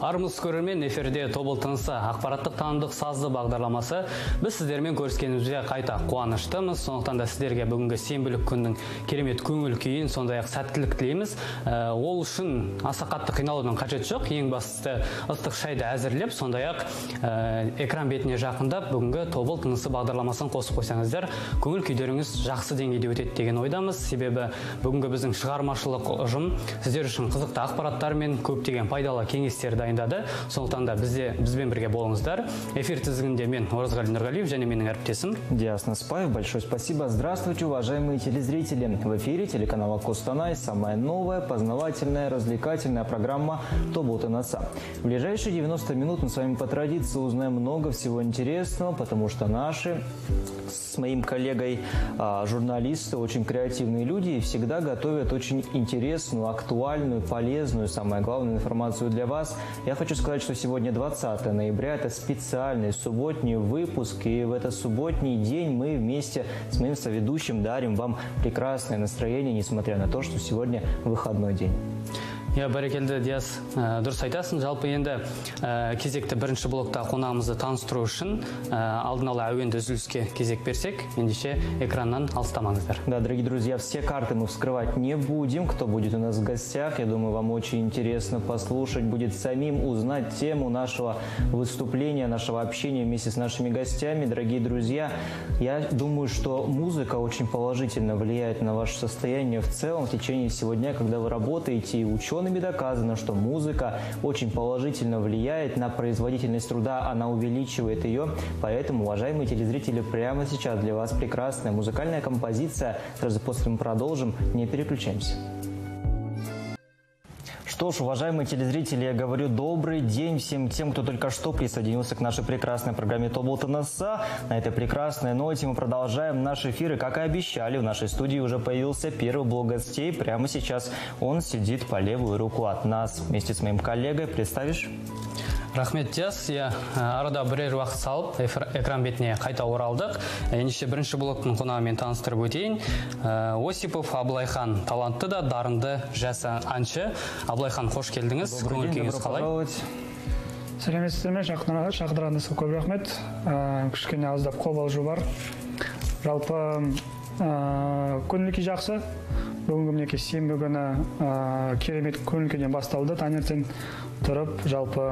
Армысыз көрермен, эфирде Тобыл тынысы ақпараттық танымдық сазды бағдарламасы. Біз сіздермен көріскенімізге қайта қуаныштымыз. Сондықтан да сіздерге бүгінгі сенбілік күннің керемет көңіл күйін, сондай-ақ сәттілік тілейміз. Ол үшін аса қатты қиналудың қажеті жоқ. Ең бастысы ыстық шайды әзірлеп, сондай-ақ экран бетіне жақындап бүгінгі Тобыл тынысы бағдарламасын қосып қойсаңыздар, көңіл күйдеріңіз жақсы деңгейде өтеді деген ойдамыз. Себебі бүгінгі біздің шығармашылық ұжым сіздер үшін қызықты ақпараттар мен көптеген пайдалы кеңестер дайындады. Сондықтан да бізбен бірге болыңыздар. Эфир тізгінінде мен Оразғали Нұрғалиев және менің әріптесім Диас Наспаев. Большое спасибо. Здравствуйте, уважаемые телезрители. В эфире телеканала Костанай самая новая, познавательная, развлекательная программа «Тобыл тынысы». В ближайшие 90 минут мы с вами по традиции узнаем много всего интересного, потому что наши с моим коллегой журналисты очень креативные люди и всегда готовят очень интересную, актуальную, полезную, самое главное, информацию для вас. Я хочу сказать, что сегодня 20 ноября, это специальный субботний выпуск, и в этот субботний день мы вместе с моим соведущим дарим вам прекрасное настроение, несмотря на то, что сегодня выходной день. Я бәрекелді, Диас, дұрыс айтасың. Жалпы енді кезекті бірінші блокта қонағымызды таныстыру үшін алдын ала әуенді үзіліске кезек берсек, ендеше экраннан алыстамаңыздар. Да, дорогие друзья, все карты мы вскрывать не будем. Кто будет у нас в гостях, я думаю, вам очень интересно послушать, будет самим узнать тему нашего выступления, нашего общения вместе с нашими гостями. Дорогие друзья, я думаю, что музыка очень положительно влияет на ваше состояние в целом в течение всего дня, когда вы работаете, и учеными доказано, что музыка очень положительно влияет на производительность труда, она увеличивает ее. Поэтому, уважаемые телезрители, прямо сейчас для вас прекрасная музыкальная композиция. Сразу после мы продолжим, не переключаемся. Что ж, уважаемые телезрители, я говорю добрый день всем тем, кто только что присоединился к нашей прекрасной программе «Тобыл тынысы». На этой прекрасной ноте мы продолжаем наш эфир, и, как и обещали, в нашей студии уже появился первый блок гостей. Прямо сейчас он сидит по левую руку от нас. Вместе с моим коллегой представишь? Рахмет, Диас. Арада бірер уақыт салып, экран бетіне қайта оралдық. Ендеше бірінші блоктың қонағымен таныстырып өтейін. Осипов Аблайхан, талантты да, дарынды жас әнші. Аблайхан, қош келдіңіз. Добрый день, добро пожаловать. Сәлеметсіздер ме, шақырғаныңызға көп рахмет. Кішкене аздап қобалжу бар. Жалпы көңіл күй жақсы. Бүгінгі мінекей сенбі күні керемет көңіл күйден басталды. Таңертең тұрып, жалпы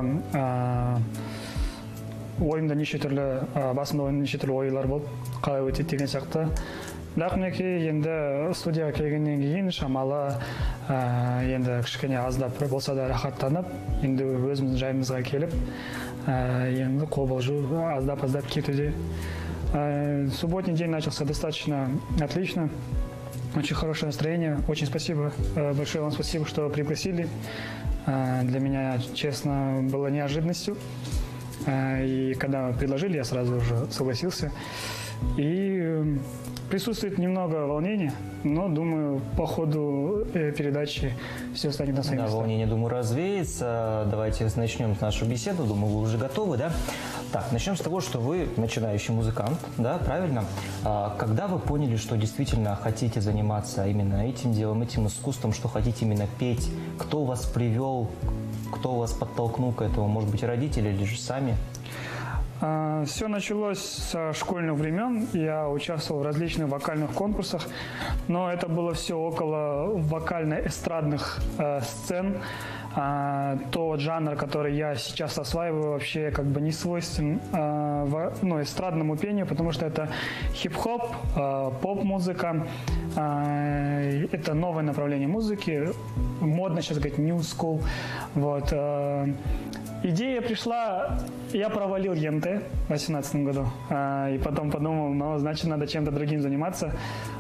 ойымда неше түрлі, басымда неше түрлі ойлар болып, қалай өтеді деген сияқты. Бірақ мінекей енді студияға келгеннен кейін шамалы енді кішкене аздап болса да рахаттанып, енді өзіміздің жайымызға келіп, енді қобалжу аздап кетуде. Субботний день начался достаточно отлично. Очень хорошее настроение. Очень спасибо, большое вам спасибо, что пригласили. Для меня, честно, было неожиданностью. И когда предложили, я сразу же согласился. И присутствует немного волнения, но, думаю, по ходу передачи все станет на свои места. Да, волнение, думаю, развеется. Давайте начнем нашу беседу. Думаю, вы уже готовы, да? Так, начнем с того, что вы начинающий музыкант, да, правильно? Когда вы поняли, что действительно хотите заниматься именно этим делом, этим искусством, что хотите именно петь? Кто вас привел, кто вас подтолкнул к этому? Может быть, родители или же сами? Все началось со школьных времен. Я участвовал в различных вокальных конкурсах, но это было все около вокально-эстрадных сцен. Тот жанр, который я сейчас осваиваю, вообще как бы не свойствен эстрадному пению, потому что это хип-хоп, поп-музыка. Это новое направление музыки. Модно сейчас говорить new school. Вот. Идея пришла, я провалил ЕНТ в 2018 году, и потом подумал, значит, надо чем-то другим заниматься.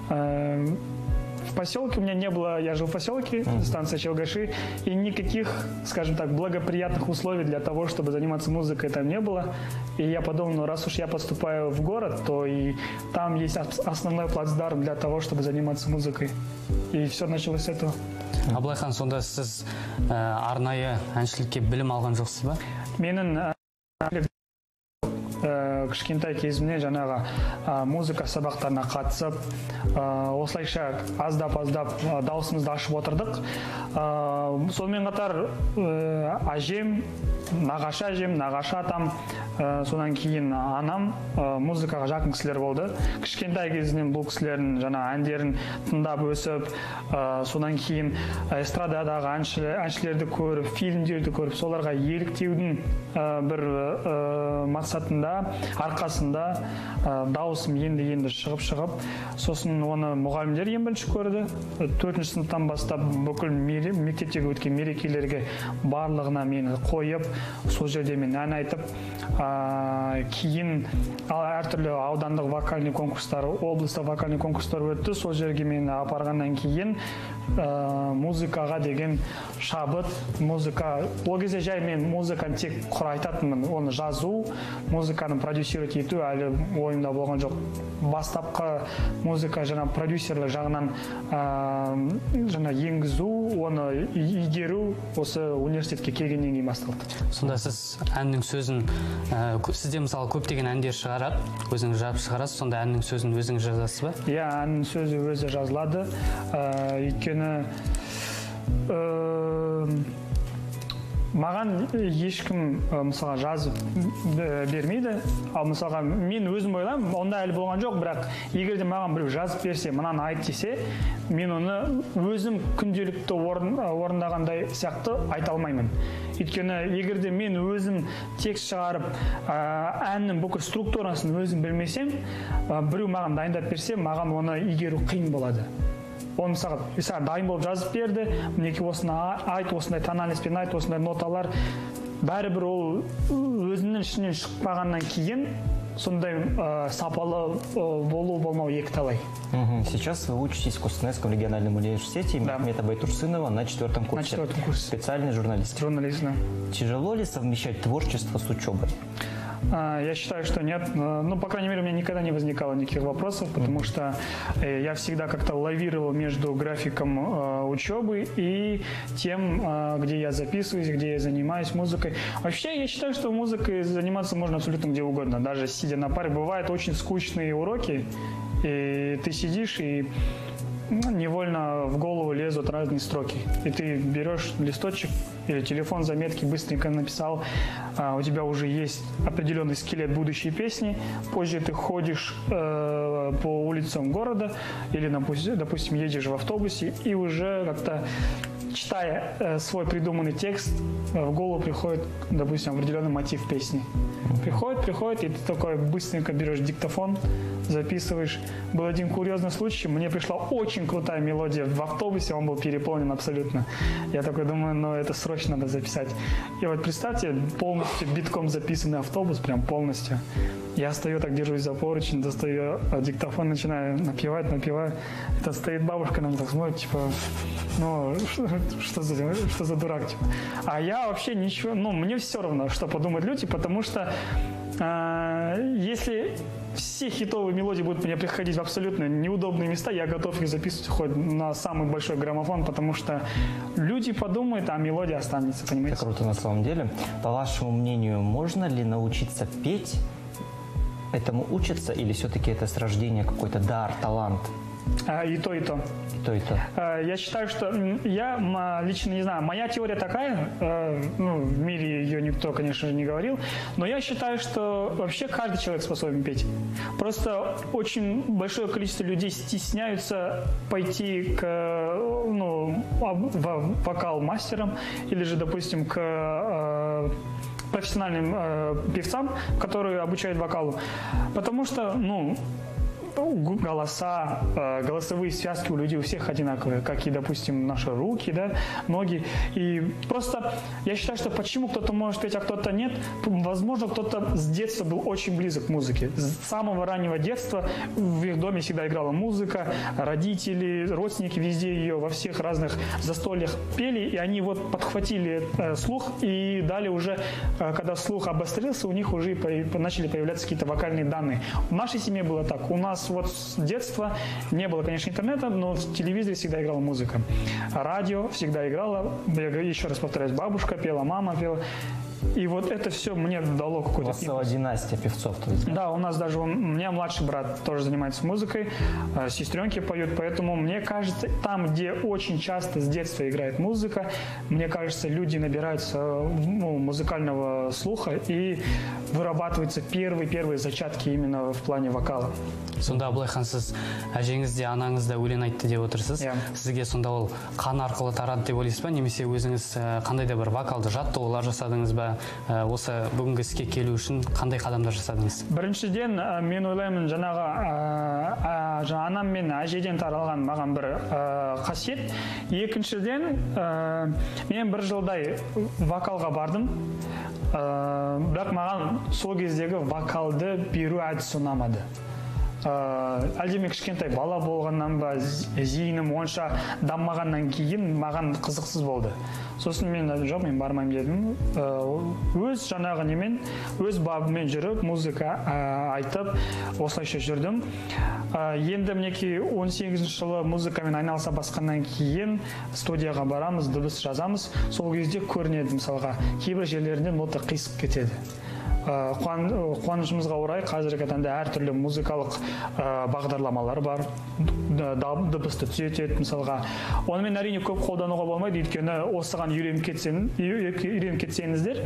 В поселке у меня не было, я жил в поселке, станция Челгаши, и никаких, скажем так, благоприятных условий для того, чтобы заниматься музыкой, там не было. И я подумал, раз уж я поступаю в город, то и там есть основной плацдарм для того, чтобы заниматься музыкой. И все началось с этого. Аблайхан, сонда сіз арнайы әншілікке білім алған жоқсыз ба? Менің кішкентай кезімнен жаңағы музыка сабақтарына қатысып, осылайша аздап дауысымызды ашып отырдық. Сонымен қатар әжем, нағашы атам, содан кейін анам музыкаға жақын кісілер болды. Кішкентай кезінен бұл кісілердің жаңа әндерін тыңдап өсіп, содан кейін эстрададағы әншілерді көріп, фильмдерді көріп, соларға еліктеудің бір мақсатында, арқасында дауысым енді шығып, сосын оны мұғалімдер ең бірінші көрді. 4-ші сыныптан бастап бүкіл мектептегі өткен мерекелерге барлығына мені қойып, сол жерде мен ән айтып, кейін әртүрлі аудандық вокальный конкурстар, облыстық вокальный конкурстар өтті. Сол жерге мені апарғаннан кейін музыкаға деген шабыт, музыка, ол кезде жай мен музыканы тек құрайтатынмын, оны жазу, музыканы продюсировать ету әлі ойымда болған жоқ. Бастапқы музыка жаңа продюсерлік жағынан жаңа енгізу, оны игеру осы университетке келгеннен кейін басталды. Сонда сіз әннің сөзін, сізде мысалы көптеген әндер шығарады, өзіңіз жазып шығарасыз, сонда әннің сөзін өзіңіз жазасыз ба? Иә, әннің сөзі өзі жазылады. Өйткені маған ешкім мысалға жазып бермейді. Ал мысалға мен өзім ойлаймын, онда әлі болған жоқ, бірақ егер де маған біреу жазып берсе, мынаны айт десе, мен оны өзім күнделікті орындағандай сияқты айта алмаймын. Өйткені егер де мен өзім текст шығарып, әннің бүкіл структурасын өзім білмесем, біреу маған дайындап берсе, маған оны игеру қиын болады. Оны саған дайын болып жазып берді, мінеки осыны айт, осындай тональностьпен айт, осындай ноталар. Бәрібір ол өзінің ішінен шықпағаннан кейін сондай сапалы болмау екіталай. Сейчас вы учитесь в Костанайском региональном университете имени Ахмета Байтурсынова на 4-м курсе. На 4-м курсе. Специальный журналист. Журналист, да. Тяжело ли совмещать творчество с учебой? Я считаю, что нет. Ну, по крайней мере, у меня никогда не возникало никаких вопросов, потому что я всегда как-то лавировал между графиком учебы и тем, где я записываюсь, где я занимаюсь музыкой. Вообще, я считаю, что музыкой заниматься можно абсолютно где угодно, даже сидя на паре. Бывают очень скучные уроки, и ты сидишь и невольно в голову лезут разные строки. И ты берешь листочек или телефон, заметки, быстренько написал, у тебя уже есть определенный скелет будущей песни, позже ты ходишь по улицам города или, допустим, едешь в автобусе и уже как-то, читая свой придуманный текст, в голову приходит, допустим, определенный мотив песни. Приходит, и ты такой быстренько берешь диктофон, записываешь. Был один курьезный случай, мне пришла очень крутая мелодия в автобусе, он был переполнен абсолютно. Я такой думаю, ну это срочно надо записать. И вот представьте, полностью битком записанный автобус, прям полностью. Я стою, так держусь за поручень, достаю диктофон, начинаю напевать. Это стоит бабушка на меня так смотрит, типа, ну, что за дурак, типа. А я вообще ничего, ну, мне все равно, что подумают люди, потому что если все хитовые мелодии будут мне приходить в абсолютно неудобные места, я готов их записывать хоть на самый большой граммофон, потому что люди подумают, а мелодия останется, понимаете? Это круто на самом деле. По вашему мнению, можно ли научиться петь? Этому учатся или все-таки это с рождения какой-то дар, талант? И то, и то. Я считаю, что я лично не знаю, моя теория такая, ну, в мире ее никто, конечно же, не говорил, но я считаю, что вообще каждый человек способен петь. Просто очень большое количество людей стесняются пойти к, ну, вокал-мастерам или же, допустим, к профессиональным певцам, которые обучают вокалу, потому что, ну, голоса, голосовые связки у людей у всех одинаковые, как и, допустим, наши руки, да, ноги. И просто я считаю, что почему кто-то может петь, а кто-то нет, возможно, кто-то с детства был очень близок к музыке. С самого раннего детства в их доме всегда играла музыка, родители, родственники везде ее во всех разных застольях пели, и они вот подхватили слух и дали уже, когда слух обострился, у них уже начали появляться какие-то вокальные данные. В нашей семье было так. У нас вот с детства не было, конечно, интернета, но в телевизоре всегда играла музыка. Радио всегда играло. Я еще раз повторяюсь, бабушка пела, мама пела. И вот это все мне дало какой-то... У вас целая династия певцов. То есть, да? Да, у нас даже у меня младший брат тоже занимается музыкой, сестренки поют, поэтому мне кажется, там, где очень часто с детства играет музыка, мне кажется, люди набираются музыкального слуха и вырабатываются первые зачатки именно в плане вокала. Сонда Абылайхан, сіз әжеңіз де анаңыз да өлең айтты деп отырсыз. Сізге сонда ол қан арқылы тарады деп ойлайсыз ба, немесе өзіңіз қандай да бір вокалды жаттығулар жасадыңыз ба, осы бүгінгі іске келу үшін қандай қадамдар жасадыңыз? Біріншіден, мен ойлаймын, жаңағы анам мен әжеден таралған маған бір қасиет. Екіншіден, мен бір жылдай вокалға бардым, бірақ маған сол кездегі вокалды беру әдісі ұнамады. Әлдеме кішкентай бала болғаннан ба, зейінім онша даммағаннан кейін маған қызықсыз болды. Сосын мен жоқ, мен бармайым дедім. Өз жаңағы немен, өз бабымен жүріп, музыка айтып, осылайша жүрдім. Енді мінеки 18 жылы музыкамен айналыса басқаннан кейін студияға барамыз, дыбыс жазамыз. Сол кезде көрінеді, мысалға, кейбір жерлерінде нота қисып кетеді. Қуанышымызға орай қазіргі таңда әртүрлі музыкалық бағдарламалар бар, дыбысты түзетеді мысалға. Онымен әрине көп қолдануға болмайды, өйткені осыған үйреніп кетсеңіздер,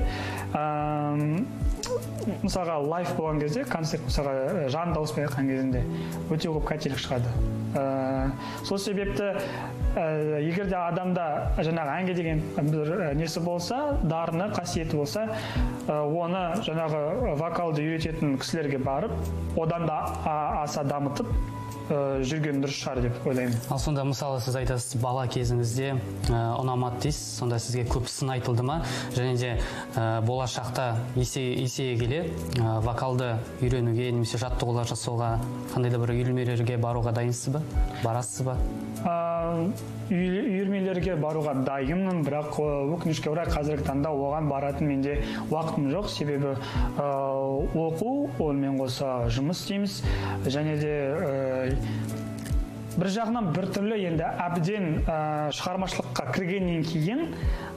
мысалға лайф болған кезде, концерт мысалға жан дауыспай айтқан кезінде өте көп қателік шығады. Сол себепті егер де адамда жаңағы әнге деген бір несі болса, дарыны, қасиеті болса, оны жаңағы вокалды үйрететін кісілерге барып, одан да аса дамытып жүрген дұрыс шығар деп ойлаймын. Ал сонда мысалы сіз айтасыз, бала кезіңізде ұнамады дейсіз, сонда сізге көп сын айтылды ма? Және де болашақта есейе келе вокалды үйренуге немесе жаттығулар жасауға қандай да бір үйірмелерге баруға дайынсыз ба? Барасыз ба? Үйірмелерге баруға дайынмын, бірақ өкінішке орай қазіргі таңда оған баратын менде уақытым жоқ, себебі оқу, онымен қоса жұмыс істейміз, және де бір жағынан бір түрлі енді әбден шығармашылыққа кіргеннен кейін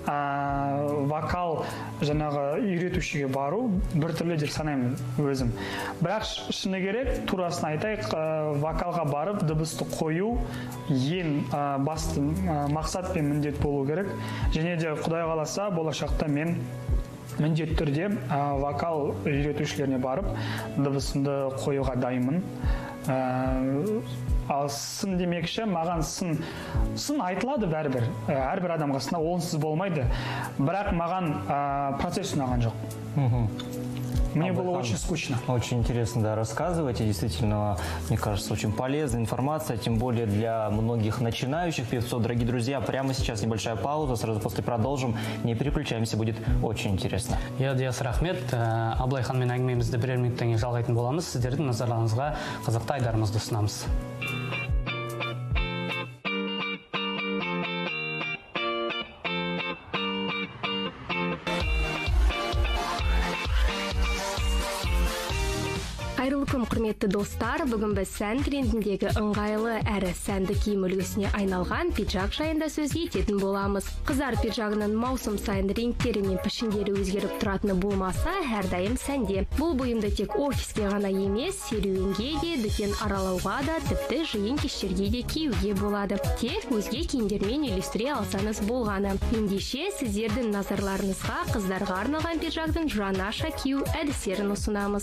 вокал жаңағы үйретушіге бару бір түрлі деп санаймын өзім. Бірақ шыны керек, турасын айтайық, вокалға барып дыбысты қою ең басты мақсат пен міндет болу керек. Және де Құдай қаласа болашақта мен міндетті түрде вокал үйретушілеріне барып дыбысымды қоюға дайынмын. Ал сын демекші, маған сын айтылады бәрібір. Әрбір адамға сына онсыз болмайды. Бірақ маған процесс ұнаған жоқ. Мне было очень скучно. Очень интересно, да, рассказываете. Действительно, мне кажется, очень полезная информация, тем более для многих начинающих певцов. Дорогие друзья, прямо сейчас небольшая пауза, сразу после продолжим. Не переключаемся, будет очень интересно. Я Диас Рахмет, Абылайхан мен әңгімемізді бірер минуттан кейін жалғайтын боламыз. Сіздердің назарларыңызға қызықты айдарымызды ұсынамыз. Қайырлы құрметті достар, бүгін біз сән трендіндегі ыңғайлы әрі сәнді киім үлгісіне айналған пиджак жайында сөз ететін боламыз. Қыздар пиджагының маусым сайын реңктері мен пішіндері өзгеріп тұратыны болмаса, әрдайым сәнде. Бұл бұйымды тек офиске ғана емес, серуенге де, дүкен аралауға да, тіпті жиын кештерге де киюге болады. Тек өзге киімдермен үйлестіре алсаңыз болғаны. Ендеше сіздердің назарларыңызға қыздарға арналған пиджактың жаңаша кию әдістерін ұсынамыз.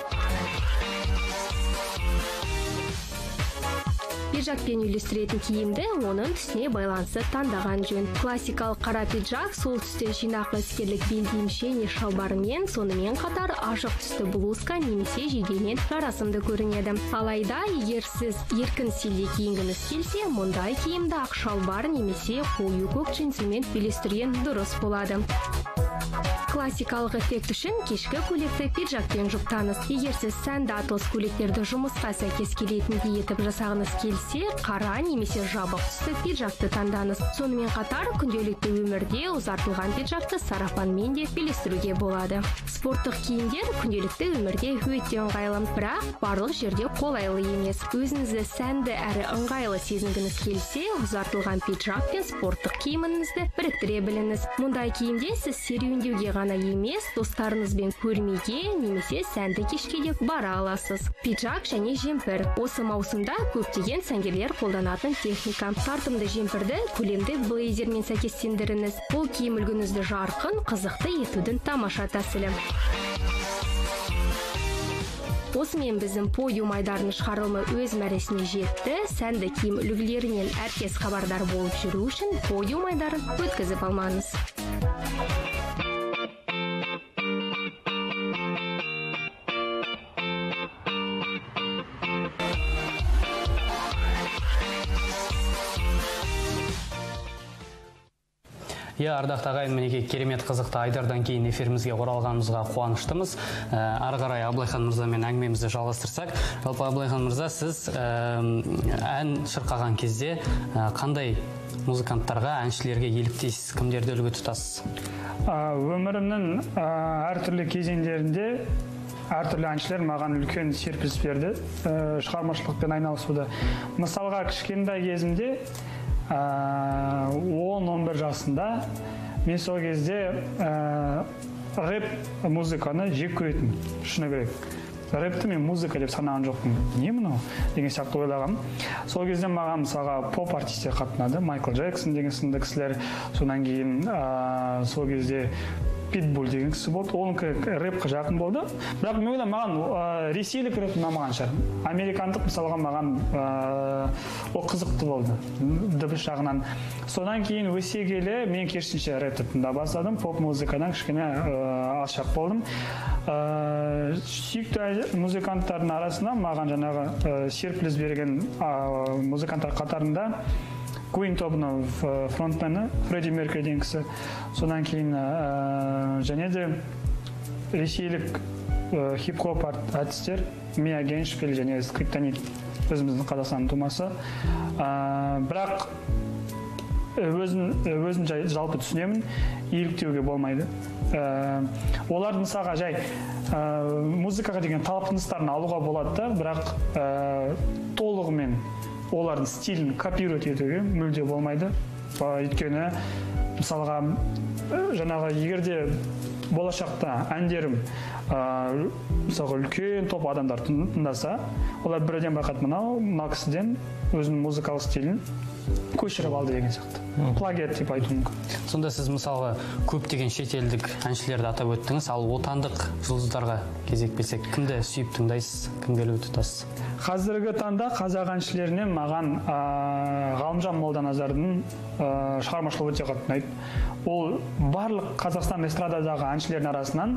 Пиджакпен үйлестіретін киімді оның түсіне байланысты таңдаған жөн. Классикалық қара пиджак сол түсте жинақы іскерлік белдемше не шалбарымен, сонымен қатар ашық түсті блузка немесе жейдемен жарасымды көрінеді. Алайда, егер сіз еркін стильде киінгіңіз келсе, мұндай киімді ақ шалбар немесе қою көк джинсімен үйлестірген дұрыс болады. Классикалық эффект үшін кешкі көйлекті пиджакпен жұптаңыз. Егер сіз сәнді атлас көйлектерді жұмысқа сәйкес келетіндей етіп жасағыңыз келсе, қара немесе жабық түсті пиджакты таңдаңыз. Сонымен қатар күнделікті өмірде ұзартылған пиджакты сарафанмен де үйлестіруге болады. Спорттық киімдер күнделікті өмірде өте ыңғайлы, бірақ барлық жерде қолайлы емес. Өзіңізді сәнді әрі ыңғайлы сезінгіңіз келсе, ұзартылған пиджак пен спорттық киіміңізді біріктіре біліңіз. Мұндай киімде сіз серуендеуге ғана емес, достарыңызбен көрмеге немесе сәнді кешке де бара аласыз. Пиджак және жемпір. Осы маусымда көптеген сәнгерлер қолданатын техника. Тартымды жемпірді көлемді блейзермен сәйкестендіріңіз. Бұл киім үлгіңізді жарқын, қызықты етудің тамаша тәсілі. Осымен біздің подиум айдарының шығарылымы өз мәресіне жетті. Сәнді киім үлгілерінен әркез хабардар болып жүру үшін подиум айдарын өткізіп алмаңыз. Ардақты ағайын, мінеке керемет қызықты айдардан кейін эфирімізге оралғанымызға қуаныштымыз. Ары қарай Абылайхан мырзамен әңгімемізді жалғастырсақ, жалпы Абылайхан мырза, сіз ән шырқаған кезде қандай музыканттарға, әншілерге еліктейсіз, кімдерді үлгі тұтасыз? Өмірімнің әртүрлі кезеңдерінде әртүрлі әншілер маған үлкен серпіліс берді, шығармашылықпен айналысуды. Мысалға, кішкентай кезімде 10-11 жасында мен сол кезде рэп музыканы жек көретін, шыны керек. Рэпті мен музыка деп санаған жоқпын. Не мынау? Деген сияқты ойлағам. Сол кезде маған мысалға поп артистер қатынады. Майкл Джексон деген сынды кісілер. Содан кейін сол кезде Питбуль деген кісі болды. Оның рэпқа жақын болды. Бірақ мен ойлаймын, маған ресейлік рэп ұнамаған шығар. Американдық мысалға маған ол қызықты болды, дыбыс жағынан. Содан кейін өсе келе мен керісінше рэпті тыңдап бастадым. Поп музыкадан кішкене алшақ болдым. Сүйікті музыканттардың арасында маған жаңағы серпіліс берген музыканттар қатарында Queen тобының фронтмені Фредди Меркьюри деген кісі. Содан кейін және де ресейлік хип-хоп артистер Мия Геншпиль және Скриптонит, өзіміздің Қазақстанның тумасы. Бірақ өзін жалпы түсінемін, еліктеуге болмайды. Олардың мысалға жай музыкаға деген талпыныстарын алуға болады да, бірақ толығымен олардың стилін копировать етуге мүлде болмайды. Өйткені мысалға жаңағы егерде болашақта әндерім мысалға үлкен топ адамдар тыңдаса, олар бірден байқайды, мынау кісіден өзінің музыкалық стилін көшіріп алды деген сияқты. Плагиат деп айту мүмкін. Сонда сіз мысалға көптеген шетелдік әншілерді атап өттіңіз, ал отандық жұлдыздарға кезек берсек, кімді сүйіп тыңдайсыз, кімге үлгі тұтасыз? Қазіргі таңда қазақ әншілерінен маған Ғалымжан Молданазардың шығармашылығы өте қатты ұнайды. Ол барлық Қазақстан эстрададағы әншілердің арасынан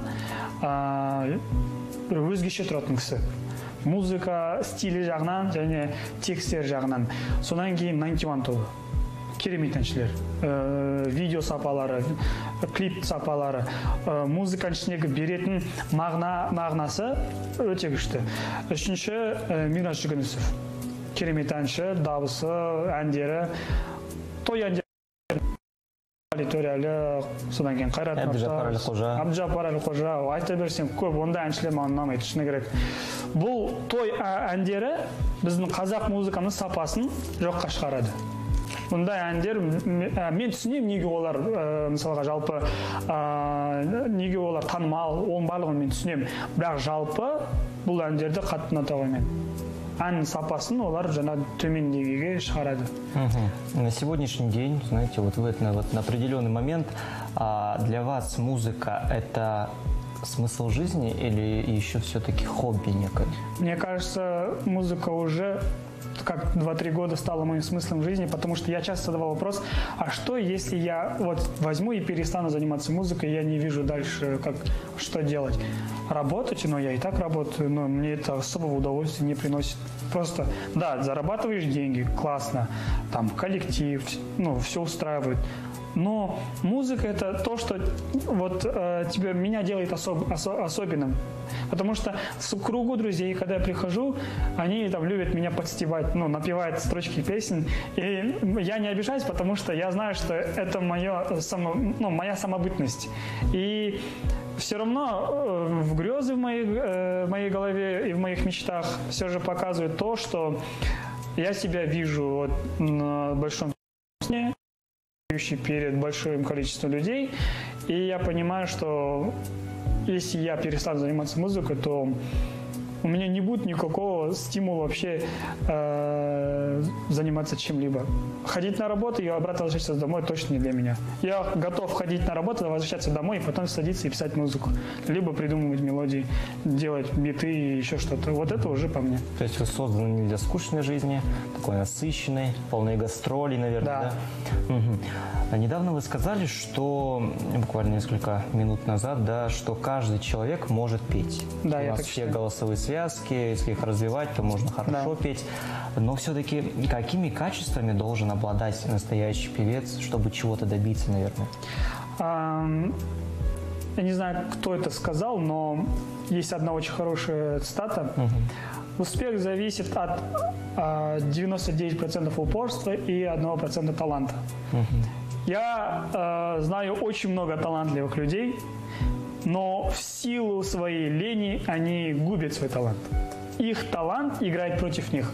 өзгеше тұратын кісі. Музыка стилі жағынан және текстер жағынан. Содан кейін 91 тобы. Керемет әншілер. Видео сапалары, клип сапалары, музыка ішіндегі беретін мағынасы өте күшті. Үшінші Мирас Жүгінісов. Керемет әнші, дауысы, әндері, той әндері. Төрәлі, содан кейін Қайрат Нұртас, Әбдіжаппар Әлқожа, айта берсем көп, онда әншілер маған ұнамайды, шыны керек. Бұл той әндері біздің қазақ музыканың сапасын жоққа шығарады. Бұндай әндер, мен түсінемін неге олар, мысалға жалпы, неге олар танымал, оның барлығын мен түсінемін. Бірақ жалпы бұл әндерді қатты ұната қоймаймын. Ән сапасын олар жаңа төмен деңгейге шығарады. На сегодняшний день, знаете, вот на определенный момент для вас музыка – это смысл жизни или еще все-таки хобби некое? Мне кажется, музыка уже как 2-3 года стала моим смыслом жизни, потому что я часто задавал вопрос, а что если я вот возьму и перестану заниматься музыкой, я не вижу дальше, что делать. Работать, но я и так работаю, но мне это особого удовольствия не приносит. Просто, да, зарабатываешь деньги, классно, там коллектив, все устраивает. Но музыка – это то, что вот меня делает особенным. Потому что в кругу друзей, когда я прихожу, они там любят меня подстебать, напевают строчки песен. И я не обижаюсь, потому что я знаю, что это моя самобытность. И все равно в грезы в моей голове и в моих мечтах все же показывает то, что я себя вижу на большом сне, перед большим количеством людей, И я понимаю, что если я перестану заниматься музыкой, то у меня не будет никакого стимула вообще заниматься чем-либо. Ходить на работу и обратно возвращаться домой точно не для меня. Я готов ходить на работу, возвращаться домой и потом садиться и писать музыку. Либо придумывать мелодии, делать биты и еще что-то. Вот это уже по мне. То есть вы созданы не для скучной жизни, такой насыщенной, полной гастролей, наверное, да? Угу. А недавно вы сказали, что, буквально несколько минут назад, да, что каждый человек может петь. Да, у я нас так все считаю. голосовые связки, если их развивать, то можно хорошо петь. Но все-таки какими качествами должен обладать настоящий певец, чтобы чего-то добиться, наверное? Я не знаю, кто это сказал, но есть одна очень хорошая цитата. Успех зависит от 99% упорства и 1% таланта. Я знаю очень много талантливых людей, но в силу своей лени они губят свой талант. Их талант играет против них.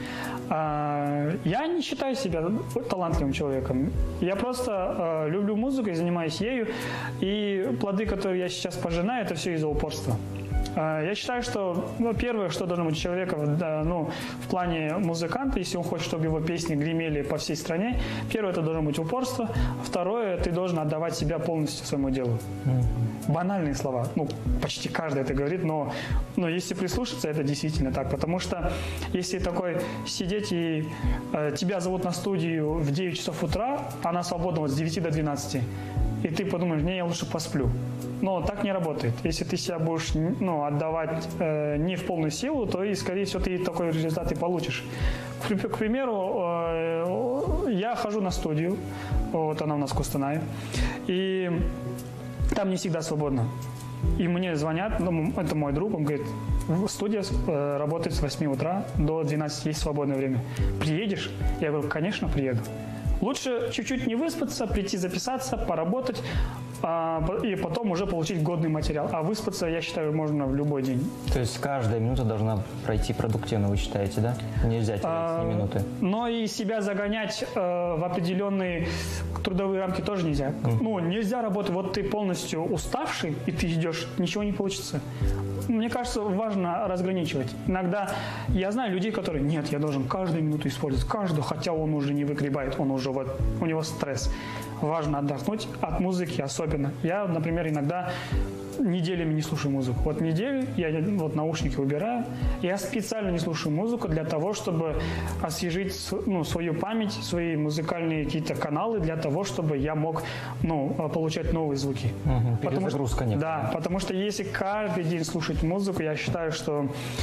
Я не считаю себя талантливым человеком. Я просто люблю музыку и занимаюсь ею. И плоды, которые я сейчас пожинаю, это все из-за упорства. Я считаю, что первое, что должно быть у человека в плане музыканта, если он хочет, чтобы его песни гремели по всей стране, первое, это должно быть упорство. Второе, ты должен отдавать себя полностью своему делу. Банальные слова. Почти каждый это говорит, но если прислушаться, это действительно так. Потому что если такой сидеть и тебя зовут на студию в 9 часов утра, она свободна с 9 до 12, и ты подумаешь, я лучше посплю. Но так не работает. Если ты себя будешь отдавать не в полную силу, то, и, скорее всего, ты такой результат и получишь. К примеру, я хожу на студию, вот она у нас в Костанае, и там не всегда свободно. И мне звонят, это мой друг, он говорит, студия работает с 8 утра до 12, есть свободное время. Приедешь? Я говорю, конечно, приеду. Лучше чуть-чуть не выспаться, прийти записаться, поработать, и потом уже получить годный материал. А выспаться, я считаю, можно в любой день. То есть каждая минута должна пройти продуктивно, вы считаете, да? Нельзя терять ни минуты. Но и себя загонять в определенные трудовые рамки тоже нельзя. Нельзя работать, вот ты полностью уставший, и ты идешь, ничего не получится. Мне кажется, важно разграничивать. Иногда я знаю людей, которые, нет, я должен каждую минуту использовать, каждую, хотя он уже не выгребает, он уже у него стресс. Важно отдохнуть от музыки особенно. Я, например, иногда неделями не слушаю музыку. Вот неделю я наушники убираю. Я специально не слушаю музыку для того, чтобы освежить свою память, свои музыкальные какие-то каналы, для того, чтобы я мог получать новые звуки. Перезагрузка некоторая. Да, потому что если каждый день слушать музыку, я считаю, что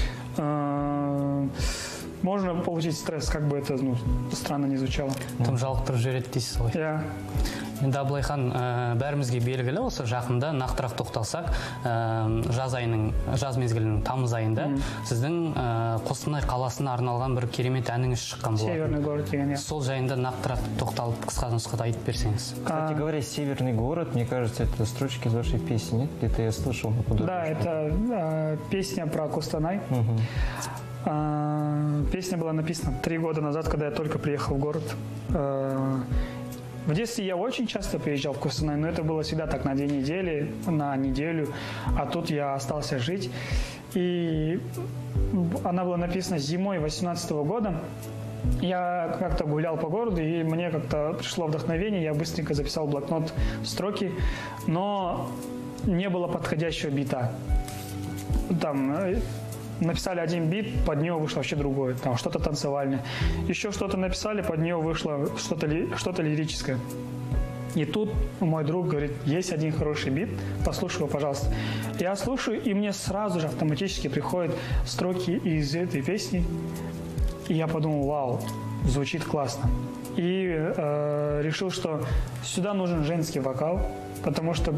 можно получить стресс, как бы это странно не звучало. Тым жалықтырып жібереді дейсіз ғой. Иә. Енді Абылайхан, бәрімізге белгілі осы жақында нақтырақ тоқталсақ, жаз мезгілінің тамыз айында сіздің Қостанай қаласына арналған бір керемет әніңіз шыққан болатын. Северный город деген, иә. Сол жайында нақтырақ тоқталып қысқа нұсқада айтып берсеңіз. Кстати говоря, «Северный город», мне кажется, это строчки из вашей песни, нет? Где-то я слышал. Да, это песня про Костанай. Песня была написана 3 года назад, когда я только приехал в город. В детстве я очень часто приезжал в Костанай, но это было всегда так на 2 недели, на неделю. А тут я остался жить. И она была написана зимой 2018 года. Я как-то гулял по городу, и мне как-то пришло вдохновение. Я быстренько записал в блокнот строки, но не было подходящего бита. Там написали один бит, под него вышло вообще другое, там что-то танцевальное. Еще что-то написали, под него вышло что-то лирическое. И тут мой друг говорит, есть один хороший бит, послушай его, пожалуйста. Я слушаю, и мне сразу же автоматически приходят строки из этой песни. И я подумал, вау, звучит классно. И решил, что сюда нужен женский вокал, потому что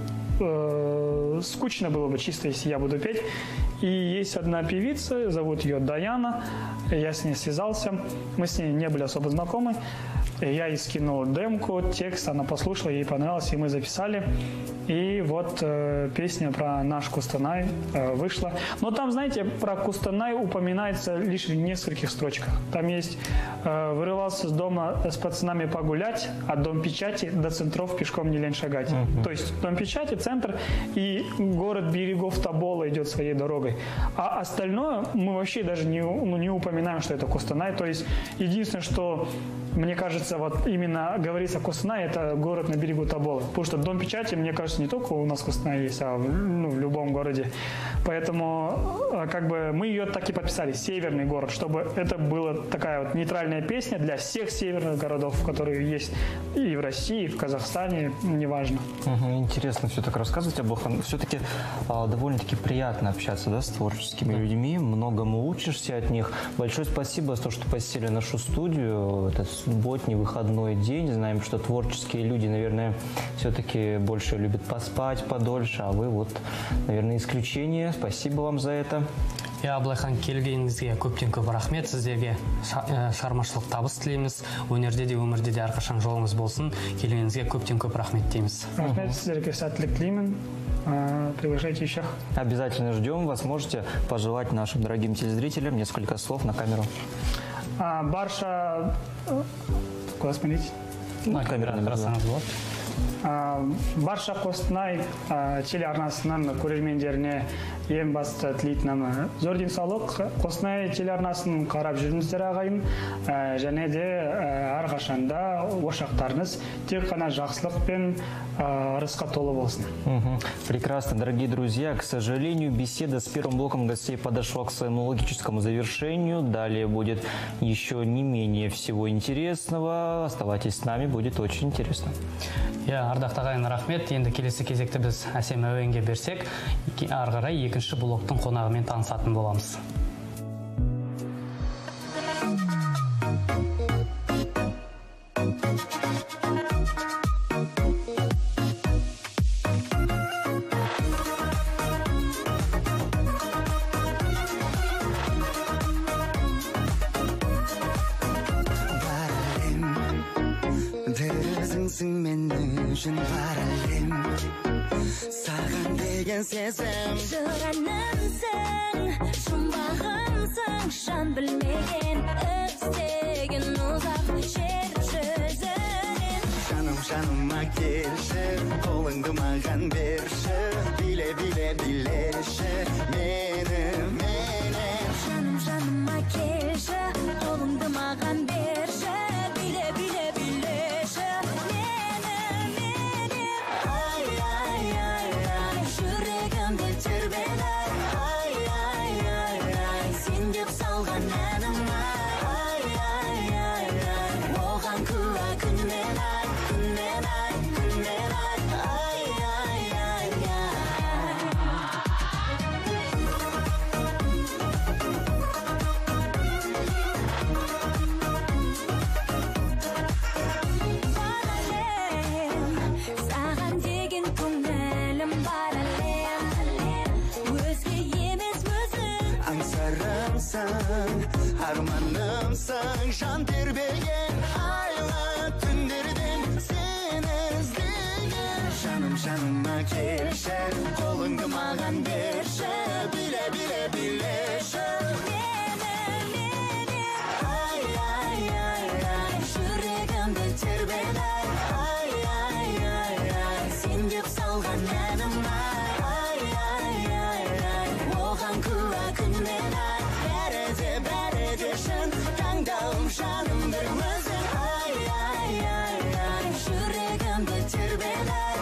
скучно было бы чисто, если я буду петь. И есть одна певица, зовут ее Даяна. Я с ней связался. Мы с ней не были особо знакомы. Я ей скинул демку, текст, она послушала, ей понравилось, и мы записали. И вот песня про наш Кустанай вышла. Но там, знаете, про Кустанай упоминается лишь в нескольких строчках. Там есть «Вырывался с дома с пацанами погулять, от Дом печати до центров пешком не лень шагать». То есть Дом печати, центр, и город берегов Тобола идет своей дорогой. А остальное мы вообще даже не упоминаем, что это Кустанай. То есть единственное, что, мне кажется, вот именно говорится Кустанай, это город на берегу Тобола. Потому что Дом печати, мне кажется, не только у нас в Кустанае есть, а в любом городе. Поэтому как бы мы ее так и подписали, северный город, чтобы это была такая вот нейтральная песня для всех северных городов, которые есть и в России, и в Казахстане, неважно. Интересно все так рассказывать, Абылхан. Все-таки довольно-таки приятно общаться, да, с творческими людьми, многому учишься от них. Большое спасибо за то, что посетили нашу студию. Это субботний выходной день. Знаем, что творческие люди, наверное, все-таки больше любят поспать подольше, а вы вот, наверное, исключение. Спасибо вам за это. Абылхан, келгеніңізге көптен-көп рахмет. Сіздерге шығармашылық табыс тілейміз. Өнерде де, өмірде де әрқашан жолыңыз болсын. Келгеніңізге көптен-көп рахмет дейміз. Рахмет, сіздерге сәттілік тілеймін. Приглашайте еще. Обязательно ждем вас. Можете пожелать нашим дорогим телезрителям несколько слов на камеру. Барша... Куда смотреть? На камеру набирасаңыз болады. Барша Қостанай телеарнасының көрермендеріне ең басты тілейтінім зор денсаулық. Қостанай телеарнасын қарап жүріңіздер ағайын, және де әрқашанда ошақтарыңыз тек қана жақсылық пен ырысқа толы болсын. Прекрасно, дорогие друзья. К сожалению, беседа с первым блоком гостей подошла к своему логическому завершению. Далее будет еще не менее всего интересного. Оставайтесь с нами, будет очень интересно. Ардақты ағайын, рахмет. Енді келесі кезекті біз әсем әуенге берсек, ары қарай екінші блоктың қонағымен танысатын боламыз. Бар әлем саған деген сезім жыранымсың, жұмбағымсың, жан білмеген іздеген ұзақ жер жүзінен. Жаныма келші, қолыңды маған берші, билеші мені. Жаныма келші, қолыңды маған берші, билеші armanımsın, şan terbeyen ayla tünlerden seni izleyen. Жаныма келші, қолыңды маған берші, билеші мені. Жүрегімді тербелер, сен деп салған әнім, оған күә күнмен бәрі де шын, таңдауым жаным бір өзің. Жүрегімді тербелер,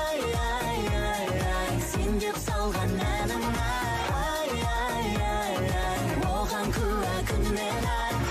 сен деп салған әнім, оған күә күнмен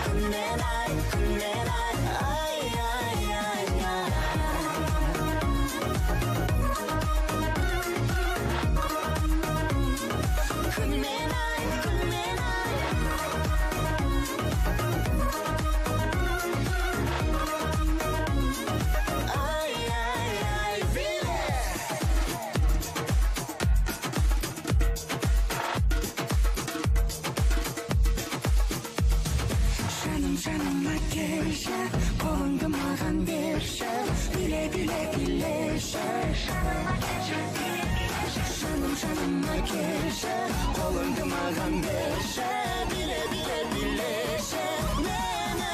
жаныма келші, қолыңды маған берші, билеші жаныма келші. жаныма келші, қолыңды маған берші, биле, биле, билеші мені.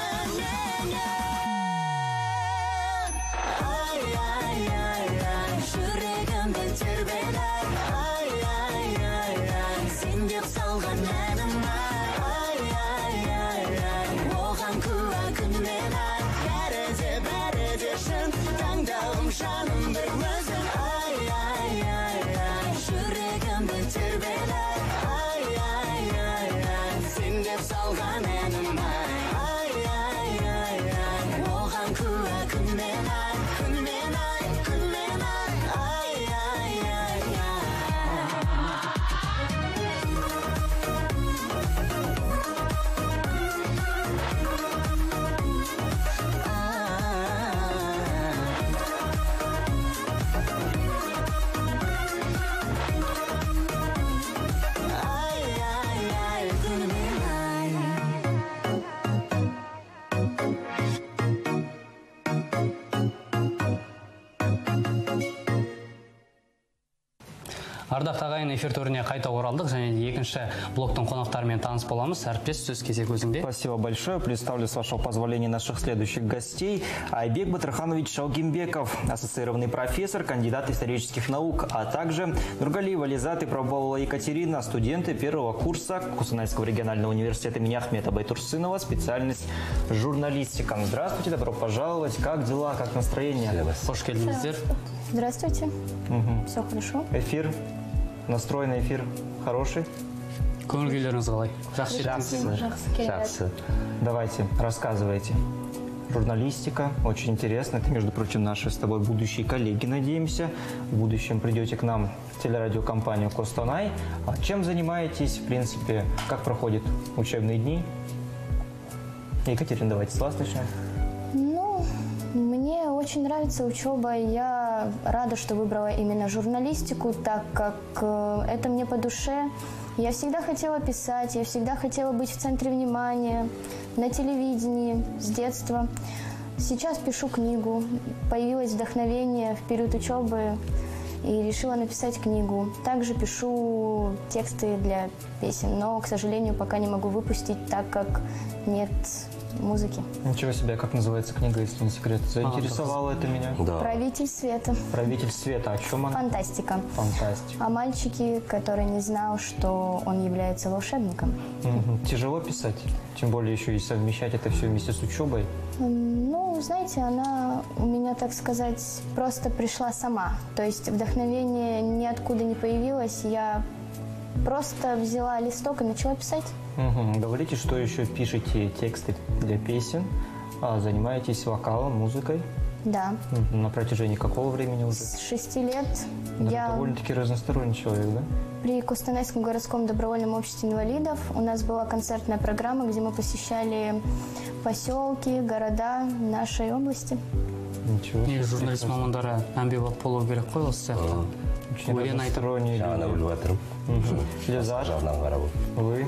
Ай, ай, ай, ай, жүрегімді тербелер. Ай, ай, ай, ай, сен деп салған әнім. Ай, ай, ай, ай, оған куә күнмен ай, бәрі де шын, таңдауым жаным бір өзің. Ай, ай, ай, ай, жүрегімді тербелер. Ай, ай, ай, ай, сен деп салған әнім. Ай, ай, ай, ай, оған куә күнмен ай, күнмен ай, күнмен ай. Ай, ай, ай, ай. Ай, ай, ай, күнмен ай. Ардақ ағайын эфир төріне қайта оралдық, және екінші блоктың қонақтарымен таныс боламыз. Әріптес, сөз кезек өзіңде. Спасибо большое. Представлю, с вашего позволения, наших следующих гостей. Айбек Батырханович Шалгимбеков, ассоциированный профессор, кандидат исторических наук, а также Нургалиева Лизат и Пробовала Екатерина, студенты первого курса Кустанайского регионального университета имени Ахмета Байтурсынова, специальность журналистика. Здравствуйте, добро пожаловать. Как дела, как настроение? Хош келдіңіздер. Здравствуйте. Все хорошо? Эфир, настроенный эфир хороший? Көңіл күйлеріңіз қалай? Жақсы жеттіңіз? Жақсы. Давайте, рассказывайте. Журналистика, очень интересно. Это, между прочим, наши с тобой будущие коллеги, надеемся. В будущем придете к нам в телерадиокомпанию «Костанай». А чем занимаетесь, в принципе, как проходят учебные дни? Екатерина, давайте с вас начнем. Ну, мне очень нравится учеба. Я рада, что выбрала именно журналистику, так как это мне по душе. Я всегда хотела писать, я всегда хотела быть в центре внимания, на телевидении с детства. Сейчас пишу книгу. Появилось вдохновение в период учебы и решила написать книгу. Также пишу тексты для песен, но, к сожалению, пока не могу выпустить, так как нет музыки. Ничего себе, как называется книга, если не секрет? Заинтересовало это меня. Да. «Правитель света». «Правитель света». О чем она? Фантастика. Фантастика. О мальчике, который не знал, что он является волшебником. Тяжело писать? Тем более еще и совмещать это все вместе с учебой. Ну, знаете, она у меня, так сказать, просто пришла сама. То есть вдохновение ниоткуда не появилось. Я просто взяла листок и начала писать. Говорите, что еще пишете тексты для песен, занимаетесь вокалом, музыкой? Да. На протяжении какого времени уже? С 6 лет Да, я довольно-таки разносторонний человек, да? при Кустанайском городском добровольном обществе инвалидов у нас была концертная программа, где мы посещали поселки, города нашей области. Ничего себе. Негізі журналист мамандары әмбебап болу керек қой осы сияқты. Очень Өлең айтып. разносторонний. Жаңа біліп жатырмын. Лиза, Жағынан қарап. вы?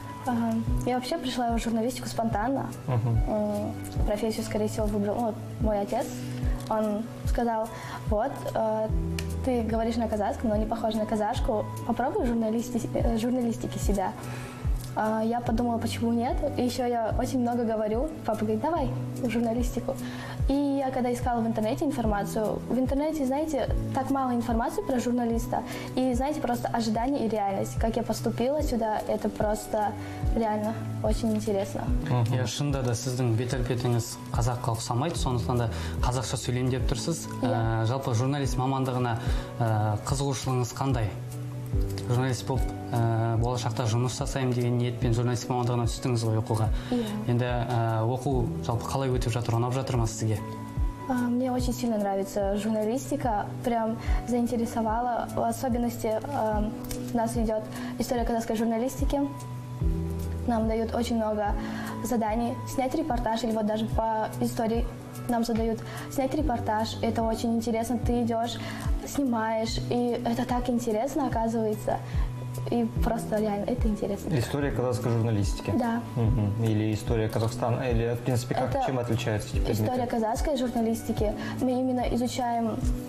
Я вообще пришла в журналистику спонтанно. Профессию, скорее всего, выбрал мой отец. Он сказал, вот, ты говоришь на казахском, но не похожа на казашку. Попробуй в журналистике себя. Я подумала, почему нет. И еще я очень много говорю. Папа говорит, давай в журналистику. И я когда искала в интернете информацию, в интернете, знаете, так мало информации про журналиста. И, знаете, просто ожидание и реальность. Как я поступила сюда, это просто реально очень интересно. Иә, шынында да сіздің бет-әлпетіңіз қазаққа ұқсамайды, сондықтан да қазақша сөйлеймін деп тұрсыз. Жалпы журналист мамандығына қызығушылығыңыз қандай? Журналист болып болашақта жұмыс жасаймын деген ниетпен журналистик мамандығына түстіңіз ғой оқуға. Енді оқу жалпы қалай өтіп жатыр, ұнап жатыр ма сізге? Мне очень сильно нравится журналистика, прям заинтересовала. В особенности у нас идет история казахской журналистики. Нам дают очень много заданий снять репортаж, или вот даже по истории нам задают снять репортаж. Это очень интересно, ты идешь, снимаешь, и это так интересно оказывается. И просто реально это интересно. История казахской журналистики? Да. Или история Казахстана? Или, в принципе, Это чем отличаются эти предметы? История казахской журналистики. Мы именно изучаем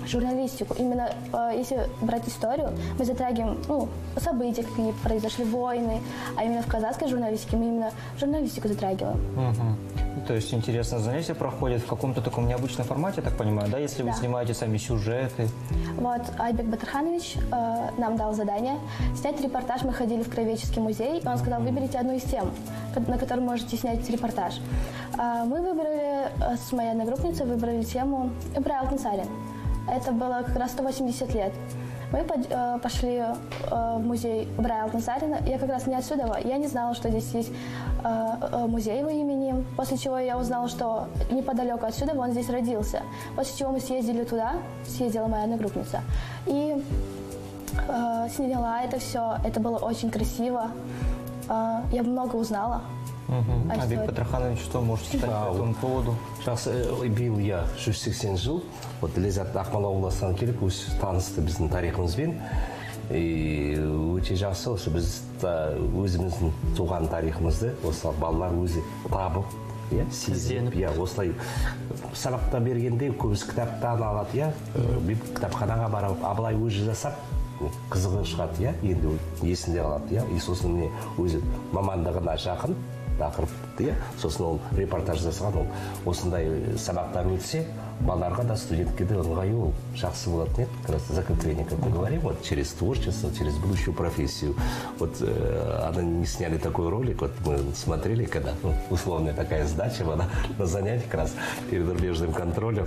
журналистику. Именно если брать историю, мы затрагиваем события, какие произошли, войны, а именно в казахской журналистике мы именно журналистику затрагиваем. То есть интересное занятие проходит в каком-то таком необычном формате, я так понимаю, да? Если вы снимаете сами сюжеты. Вот Айбек Батырханович нам дал задание снять репортаж. Мы ходили в Краеведческий музей, и он сказал, выберите одну из тем, на которой можете снять репортаж. Мы выбрали, с моей одногруппницей, выбрали тему Ибрай Алтынсарин. Это было как раз 180 лет. Мы пошли в музей Ибрая Алтынсарина. Я как раз не отсюда, я не знала, что здесь есть музей его имени. После чего я узнала, что неподалеку отсюда он здесь родился. После чего мы съездили туда, съездила моя одногруппница. И сняла это все. Это было очень красиво. Я много узнала. Айбек Батырханович, что можете сказать по этому поводу? Биыл я 180 жыл Ләззат Ақмола облысынан келіп танысты біздің тарихымызбен. Өте жақсы, осы біз өзіміздің туған тарихымызды осы балалар өзі табып, сезініп, осылай сабақта бергенде көбісі кітаптан алады, кітапханаға барып, Абылай өзі жасап қызығы шығады, енді есінде қалады, и сосын өзі мамандығына жақын тақырыпты, сосын ол репортаж жасаған, ол осындай сабақтан өтсе, балаларға да студентке де ыңғайы ол жақсы болады, как раз закрепление, как мы говорим, вот через творчество, через будущую профессию. Вот она не сняли такой ролик, вот мы смотрели, когда условная такая сдача была на занятии как раз перед рубежным контролем.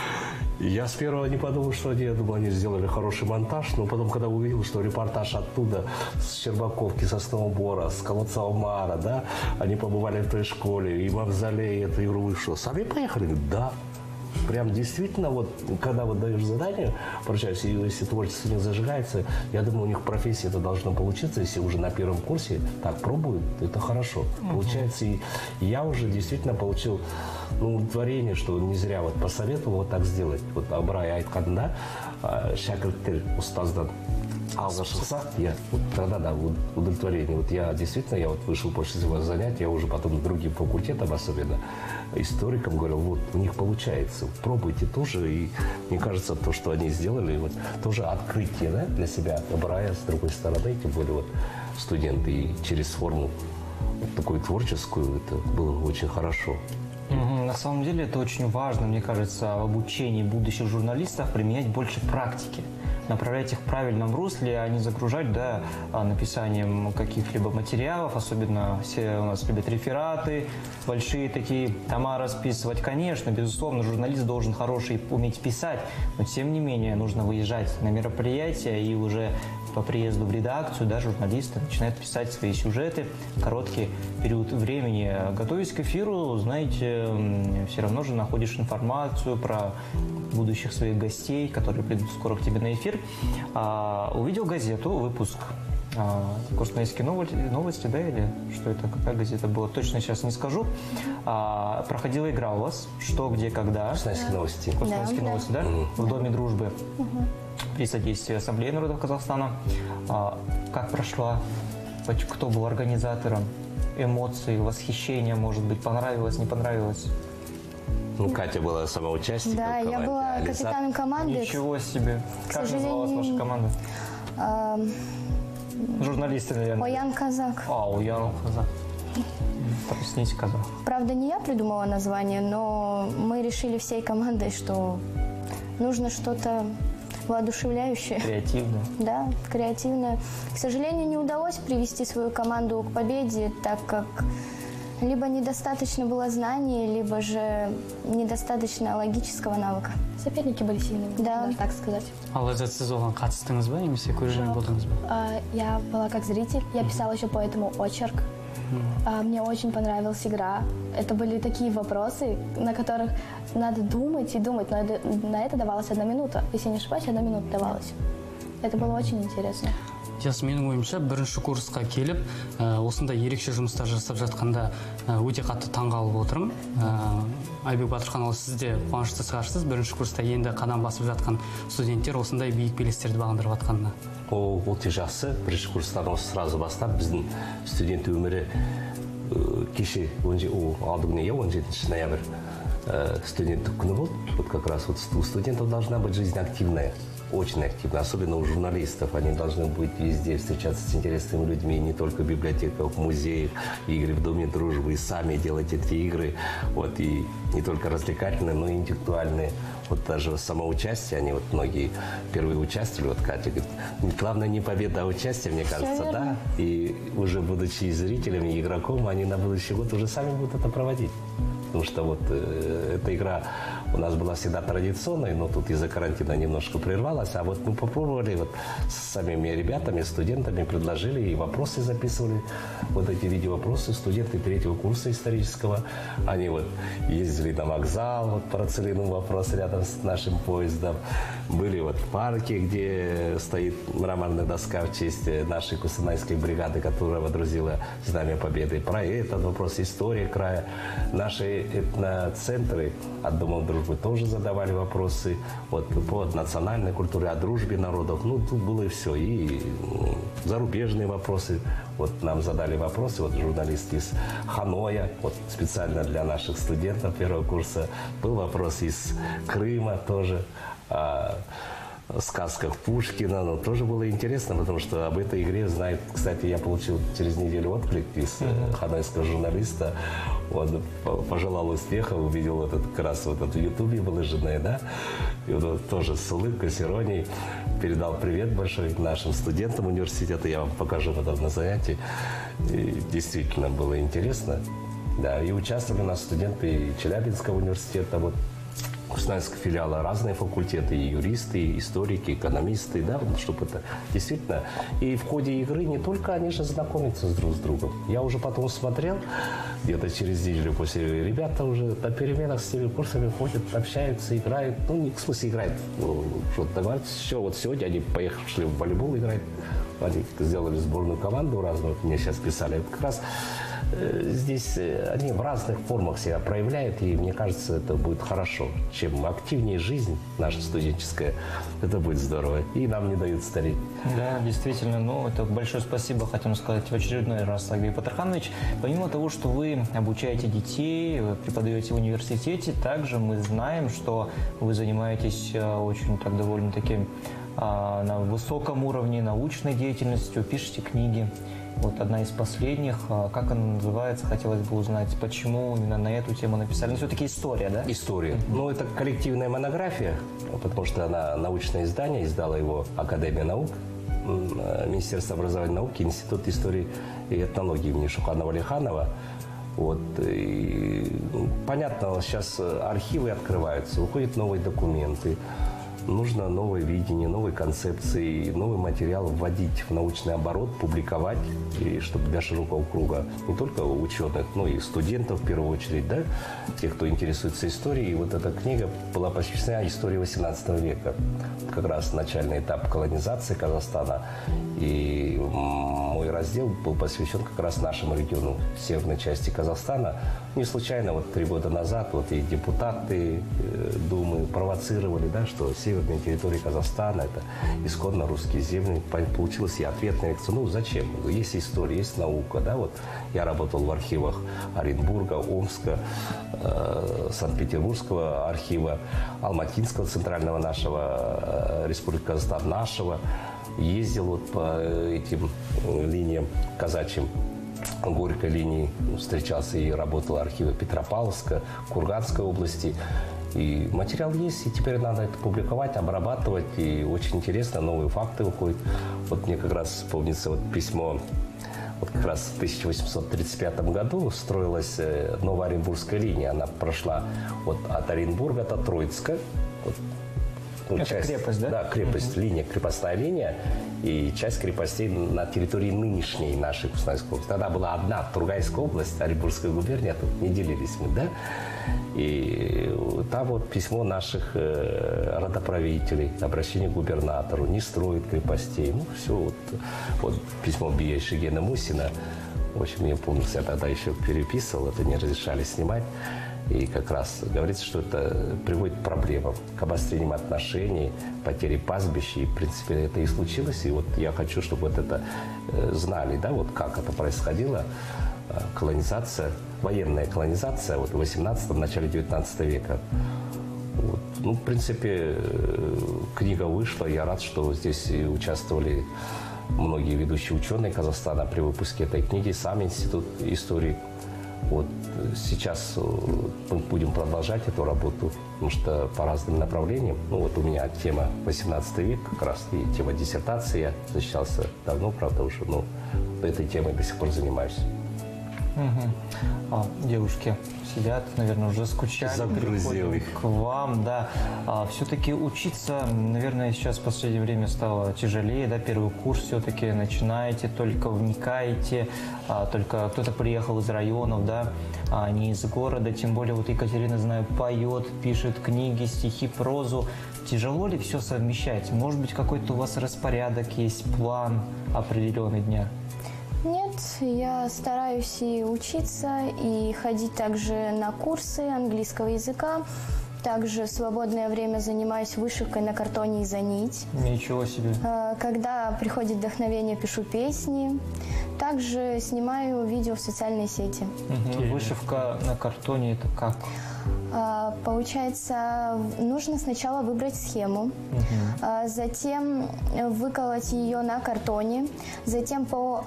И я с первого не подумал, что я думал, они сделали хороший монтаж, но потом, когда увидел, что репортаж оттуда, с Щербаковки, со Сноубора, с колодца Омара, да, они побывали в той школе, и мавзолей, это и что, сами поехали? Да. Прям действительно, вот, когда вот даешь задание, поручаешься, если творчество не зажигается, я думаю, у них в профессии это должно получиться, если уже на первом курсе так пробуют, это хорошо. Получается, и я уже действительно получил удовлетворение, что не зря вот посоветовал вот так сделать. Вот Абрай айтқанда, шәкірттер ұстаздан алға шықса, тогда да, удовлетворение. Вот я действительно, я вот вышел после этого занятия, я уже потом другим факультетам, особенно историкам, говорил, вот у них получается, пробуйте тоже. И мне кажется, то, что они сделали, вот тоже открытие, да, для себя, Абрая с другой стороны, тем более вот студенты, и через форму вот такую творческую, это было очень хорошо. На самом деле это очень важно, мне кажется, в обучении будущих журналистов применять больше практики. Направлять их в правильном русле, а не загружать написанием каких-либо материалов. Особенно все у нас любят рефераты, большие такие тома расписывать. Конечно, безусловно, журналист должен хороший уметь писать, но тем не менее нужно выезжать на мероприятия, и уже по приезду в редакцию журналисты начинают писать свои сюжеты в короткий период времени. Готовясь к эфиру, знаете, все равно же находишь информацию про будущих своих гостей, которые придут скоро к тебе на эфир. Увидел газету, выпуск «Красноярские новости», да, или что это, какая газета была, точно сейчас не скажу. Проходила игра у вас «Что, где, когда». «Красноярские новости». «Красноярские новости», да? В Доме дружбы. При содействии Ассамблеи народов Казахстана. Как прошла? Кто был организатором? Эмоции, восхищение, может быть, понравилось, не понравилось? Катя была сама участником. Да, я была капитаном команды. Ничего себе. Как называлась ваша команда? Журналисты, наверное. Оян Казак. Оян Казак. Проснись, Казак. Правда, не я придумала название, но мы решили всей командой, что нужно что-то воодушевляющее. Креативное. Да, креативное. К сожалению, не удалось привести свою команду к победе, так как либо недостаточно было знаний, либо же недостаточно логического навыка. Соперники были сильными, да, так сказать. Ләззат, сіз оған қатыстыңыз ба, немесе көрермен болдыңыз ба? Я была как зритель, я писала еще по этому очерк. Мне очень понравилась игра. Это были такие вопросы, на которых надо думать и думать, но на это давалась 1 минута. Если не ошибаюсь, 1 минута давалась. Это было очень интересно. Менің ойымша, бірінші курсқа келіп, осындай ерекше жұмыстар жасап жатқанда өте қатты таңғалып отырмын. Айбек Батырханұлы, сіз де қуанышты шығарсыз, бірінші курста енді қадам басып жатқан студенттер осындай биік белестерді бағындырып жатқанына. Ол өте жақсы. Бірінші курстан осы сразу бастап біздің студент өмірі кеше алдыгүні 17 ноябрь студенттік күні болды. Вот как раз вот у студентов должна быть жизнь активная. Очень активно, особенно у журналистов. Они должны быть везде, встречаться с интересными людьми, не только в библиотеках, в музеях, игры в Доме дружбы, и сами делать эти игры. Вот, и не только развлекательные, но и интеллектуальные. Вот даже самоучастие, они вот многие впервые участвовали, вот Катя говорит, главное не победа, а участие, мне кажется, да. И уже будучи зрителями, и игроком, они на будущий год уже сами будут это проводить. Потому что вот эта игра у нас была всегда традиционной, но тут из-за карантина немножко прервалась. А вот мы попробовали вот с самими ребятами, студентами, предложили и вопросы записывали. Вот эти видеовопросы студенты 3-го курса исторического. Они вот ездили на вокзал, вот по Рацелину вопрос рядом с нашим поездом. Были вот в парке, где стоит мраморная доска в честь нашей Кустанайской бригады, которая водрузила Знамя Победы. Про этот вопрос, история края. Наши этноцентры от Дома дружбы тоже задавали вопросы вот, по национальной культуре, о дружбе народов. Ну, тут было и все. И зарубежные вопросы. Вот нам задали вопросы, вот журналист из Ханоя, вот специально для наших студентов 1-го курса. Был вопрос из Крыма тоже. О сказках Пушкина, но тоже было интересно, потому что об этой игре знает, кстати, я получил через неделю отклик из ханойского журналиста, он пожелал успеха, увидел этот как раз вот это в Ютубе выложенное, да, и вот тоже с улыбкой, с иронией передал привет большой нашим студентам университета, я вам покажу потом на занятии, и действительно было интересно, да, и участвовали у нас студенты Челябинского университета, вот, Кустанайского филиала, разные факультеты, и юристы, и историки, экономисты, да, чтобы это действительно. И в ходе игры не только они же знакомятся друг с другом. Я уже потом смотрел, где-то через неделю после, ребята уже на переменах с теми курсами ходят, общаются, играют. Ну, не в смысле играют, что-то говорят. Все, вот сегодня они поехали в волейбол играть. Они сделали сборную команду разную, мне сейчас писали. Как раз здесь они в разных формах себя проявляют, и мне кажется, это будет хорошо. Чем активнее жизнь наша студенческая, это будет здорово. И нам не дают стареть. Да, действительно. Ну, это большое спасибо, хотим сказать в очередной раз, Агрей Патрханович. Помимо того, что вы обучаете детей, вы преподаете в университете, также мы знаем, что вы занимаетесь очень так довольно-таки на высоком уровне научной деятельностью, пишете книги. Вот одна из последних, как она называется, хотелось бы узнать, почему именно на эту тему написали. Но все-таки история, да? История. Ну, это коллективная монография, потому что она научное издание, издала его Академия наук, Министерство образования и науки, Институт истории и этнологии имени Шуханова-Алиханова. Вот. И, понятно, сейчас архивы открываются, выходят новые документы. Нужно новое видение, новые концепции, новый материал вводить в научный оборот, публиковать, и чтобы для широкого круга не только ученых, но и студентов в первую очередь, да, тех, кто интересуется историей. И вот эта книга была посвящена истории XVIII века, как раз начальный этап колонизации Казахстана. И мой раздел был посвящен как раз нашему региону, северной части Казахстана. Не случайно вот 3 года назад вот и депутаты Думы провоцировали, да, что северные территории Казахстана – это исконно русские земли. Получилась и ответная реакция. Ну, зачем? Есть история, есть наука. Да? Вот я работал в архивах Оренбурга, Омска, Санкт-Петербургского архива, Алматинского центрального нашего, Республики Казахстан нашего. Ездил вот по этим линиям казачьим, Горькой линии, встречался и работал в архиве Петропавловска, Курганской области. И материал есть, и теперь надо это публиковать, обрабатывать. И очень интересно, новые факты выходят. Вот мне как раз помнится вот письмо, вот как раз в 1835 году строилась новая Оренбургская линия. Она прошла вот от Оренбурга до Троицка. Вот, ну, это часть, крепость, да? Да, крепость, линия, крепостная линия. И часть крепостей на территории нынешней нашей Кустанайской области. Тогда была одна Тургайская область, Оренбургская губерния, тут не делились мы, да? И там вот письмо наших родоправителей, обращение к губернатору, не строит крепостей. Ну, все, вот письмо Бия Шигена Мусина. В общем, я помню, я тогда еще переписывал, это не разрешали снимать. И как раз говорится, что это приводит к проблемам, к обострению отношений, потере пастбища. И, в принципе, это и случилось. И вот я хочу, чтобы вот это знали, да, вот как это происходило. колонизация, военная колонизация вот, в 18-м, начале 19 века. Вот. Ну, в принципе, книга вышла. Я рад, что здесь и участвовали многие ведущие ученые Казахстана при выпуске этой книги, сам Институт истории. Вот сейчас мы будем продолжать эту работу, потому что по разным направлениям. Ну вот у меня тема 18 век, как раз и тема диссертации. Я защищался давно, правда, уже, но этой темой до сих пор занимаюсь. Девушки сидят, наверное, уже скучают. Загрузил их. К вам, да. Все-таки учиться, наверное, сейчас в последнее время стало тяжелее, да, первый курс все-таки начинаете, только вникаете, только кто-то приехал из районов, да, не из города, тем более вот Екатерина, знаю, поет, пишет книги, стихи, прозу. Тяжело ли все совмещать? Может быть, какой-то у вас распорядок есть, план определенный дня? Нет, я стараюсь и учиться, и ходить также на курсы английского языка. Также в свободное время занимаюсь вышивкой на картоне из-за нить. Ничего себе. Когда приходит вдохновение, пишу песни. Также снимаю видео в социальные сети. Вышивка на картоне – это как? Получается, нужно сначала выбрать схему, затем выколоть ее на картоне, затем по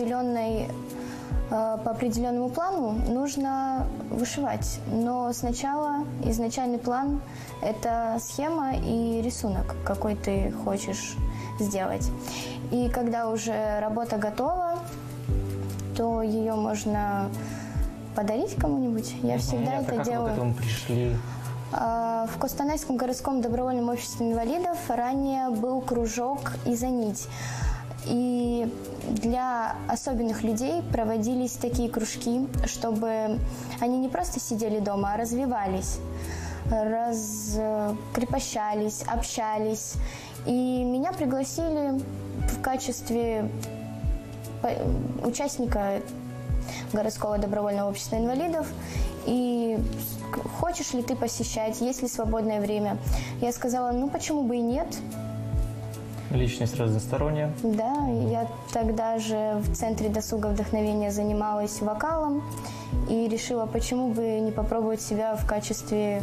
определенному плану нужно вышивать. Но сначала изначальный план – это схема и рисунок, какой ты хочешь сделать. И когда уже работа готова, то ее можно подарить кому-нибудь. Я всегда это делаю. Как вы к этому пришли? В Костанайском городском добровольном обществе инвалидов ранее был кружок «И за нить». И для особенных людей проводились такие кружки, чтобы они не просто сидели дома, а развивались, раскрепощались, общались. И меня пригласили в качестве участника городского добровольного общества инвалидов. И хочешь ли ты посещать, есть ли свободное время? Я сказала, ну почему бы и нет. Личность разносторонняя. Да, я тогда же в Центре досуга вдохновения занималась вокалом и решила, почему бы не попробовать себя в качестве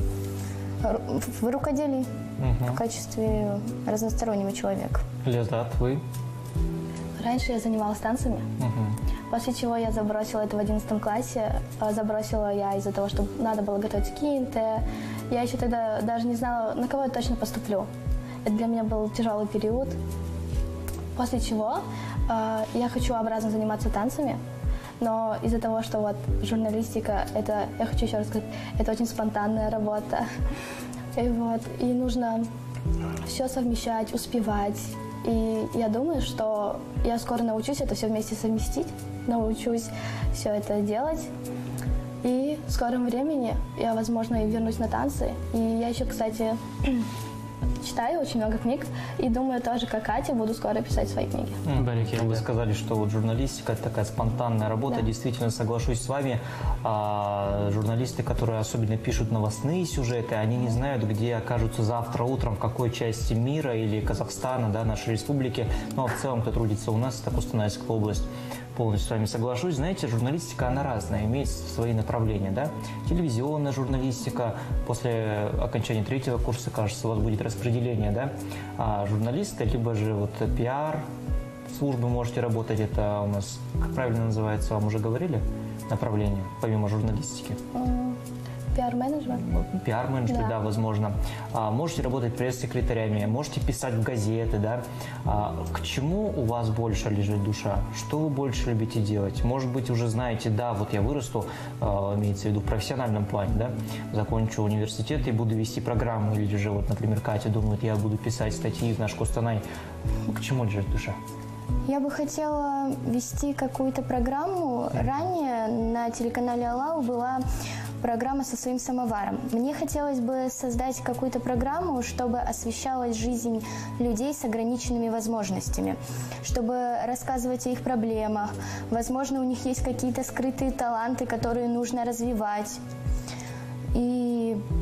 в рукоделии, в качестве разностороннего человека. Лизат, вы? Раньше я занималась танцами, после чего я забросила это в 11 классе. Забросила я из-за того, что надо было готовить к ИНТ. Я еще тогда даже не знала, на кого я точно поступлю. Это для меня был тяжелый период. После чего я хочу обратно заниматься танцами, но из-за того, что вот журналистика, это, я хочу еще раз сказать, это очень спонтанная работа. И нужно все совмещать, успевать. И я думаю, что я скоро научусь это все вместе совместить, научусь все это делать. И в скором времени я, возможно, и вернусь на танцы. И я еще, кстати, читаю очень много книг и думаю тоже, как Катя, буду скоро писать свои книги. Вы сказали, что вот журналистика – это такая спонтанная работа. Да. Действительно, соглашусь с вами. Журналисты, которые особенно пишут новостные сюжеты, они не знают, где окажутся завтра утром, в какой части мира или Казахстана, да, нашей республики. Ну, а в целом, кто трудится у нас, это Костанайская область. Полностью с вами соглашусь. Знаете, журналистика, она разная, имеет свои направления, да? Телевизионная журналистика, после окончания 3-го курса, кажется, у вас будет распределение, да? А журналисты, либо же вот пиар, службы можете работать, это у нас, как правильно называется, вам уже говорили, направление, помимо журналистики? Пиар-менеджмент? Пиар-менеджмент, да, возможно. Можете работать пресс-секретарями, можете писать в газеты, да. К чему у вас больше лежит душа? Что вы больше любите делать? Может быть, уже знаете, да, вот я вырасту, имеется в виду в профессиональном плане, да, закончу университет и буду вести программу, или же, вот, например, Катя думает, я буду писать статьи в наш Костанай. К чему лежит душа? Я бы хотела вести какую-то программу. Ранее на телеканале Алау была программа «Со своим самоваром». Мне хотелось бы создать какую-то программу, чтобы освещалась жизнь людей с ограниченными возможностями, чтобы рассказывать о их проблемах. Возможно, у них есть какие-то скрытые таланты, которые нужно развивать. И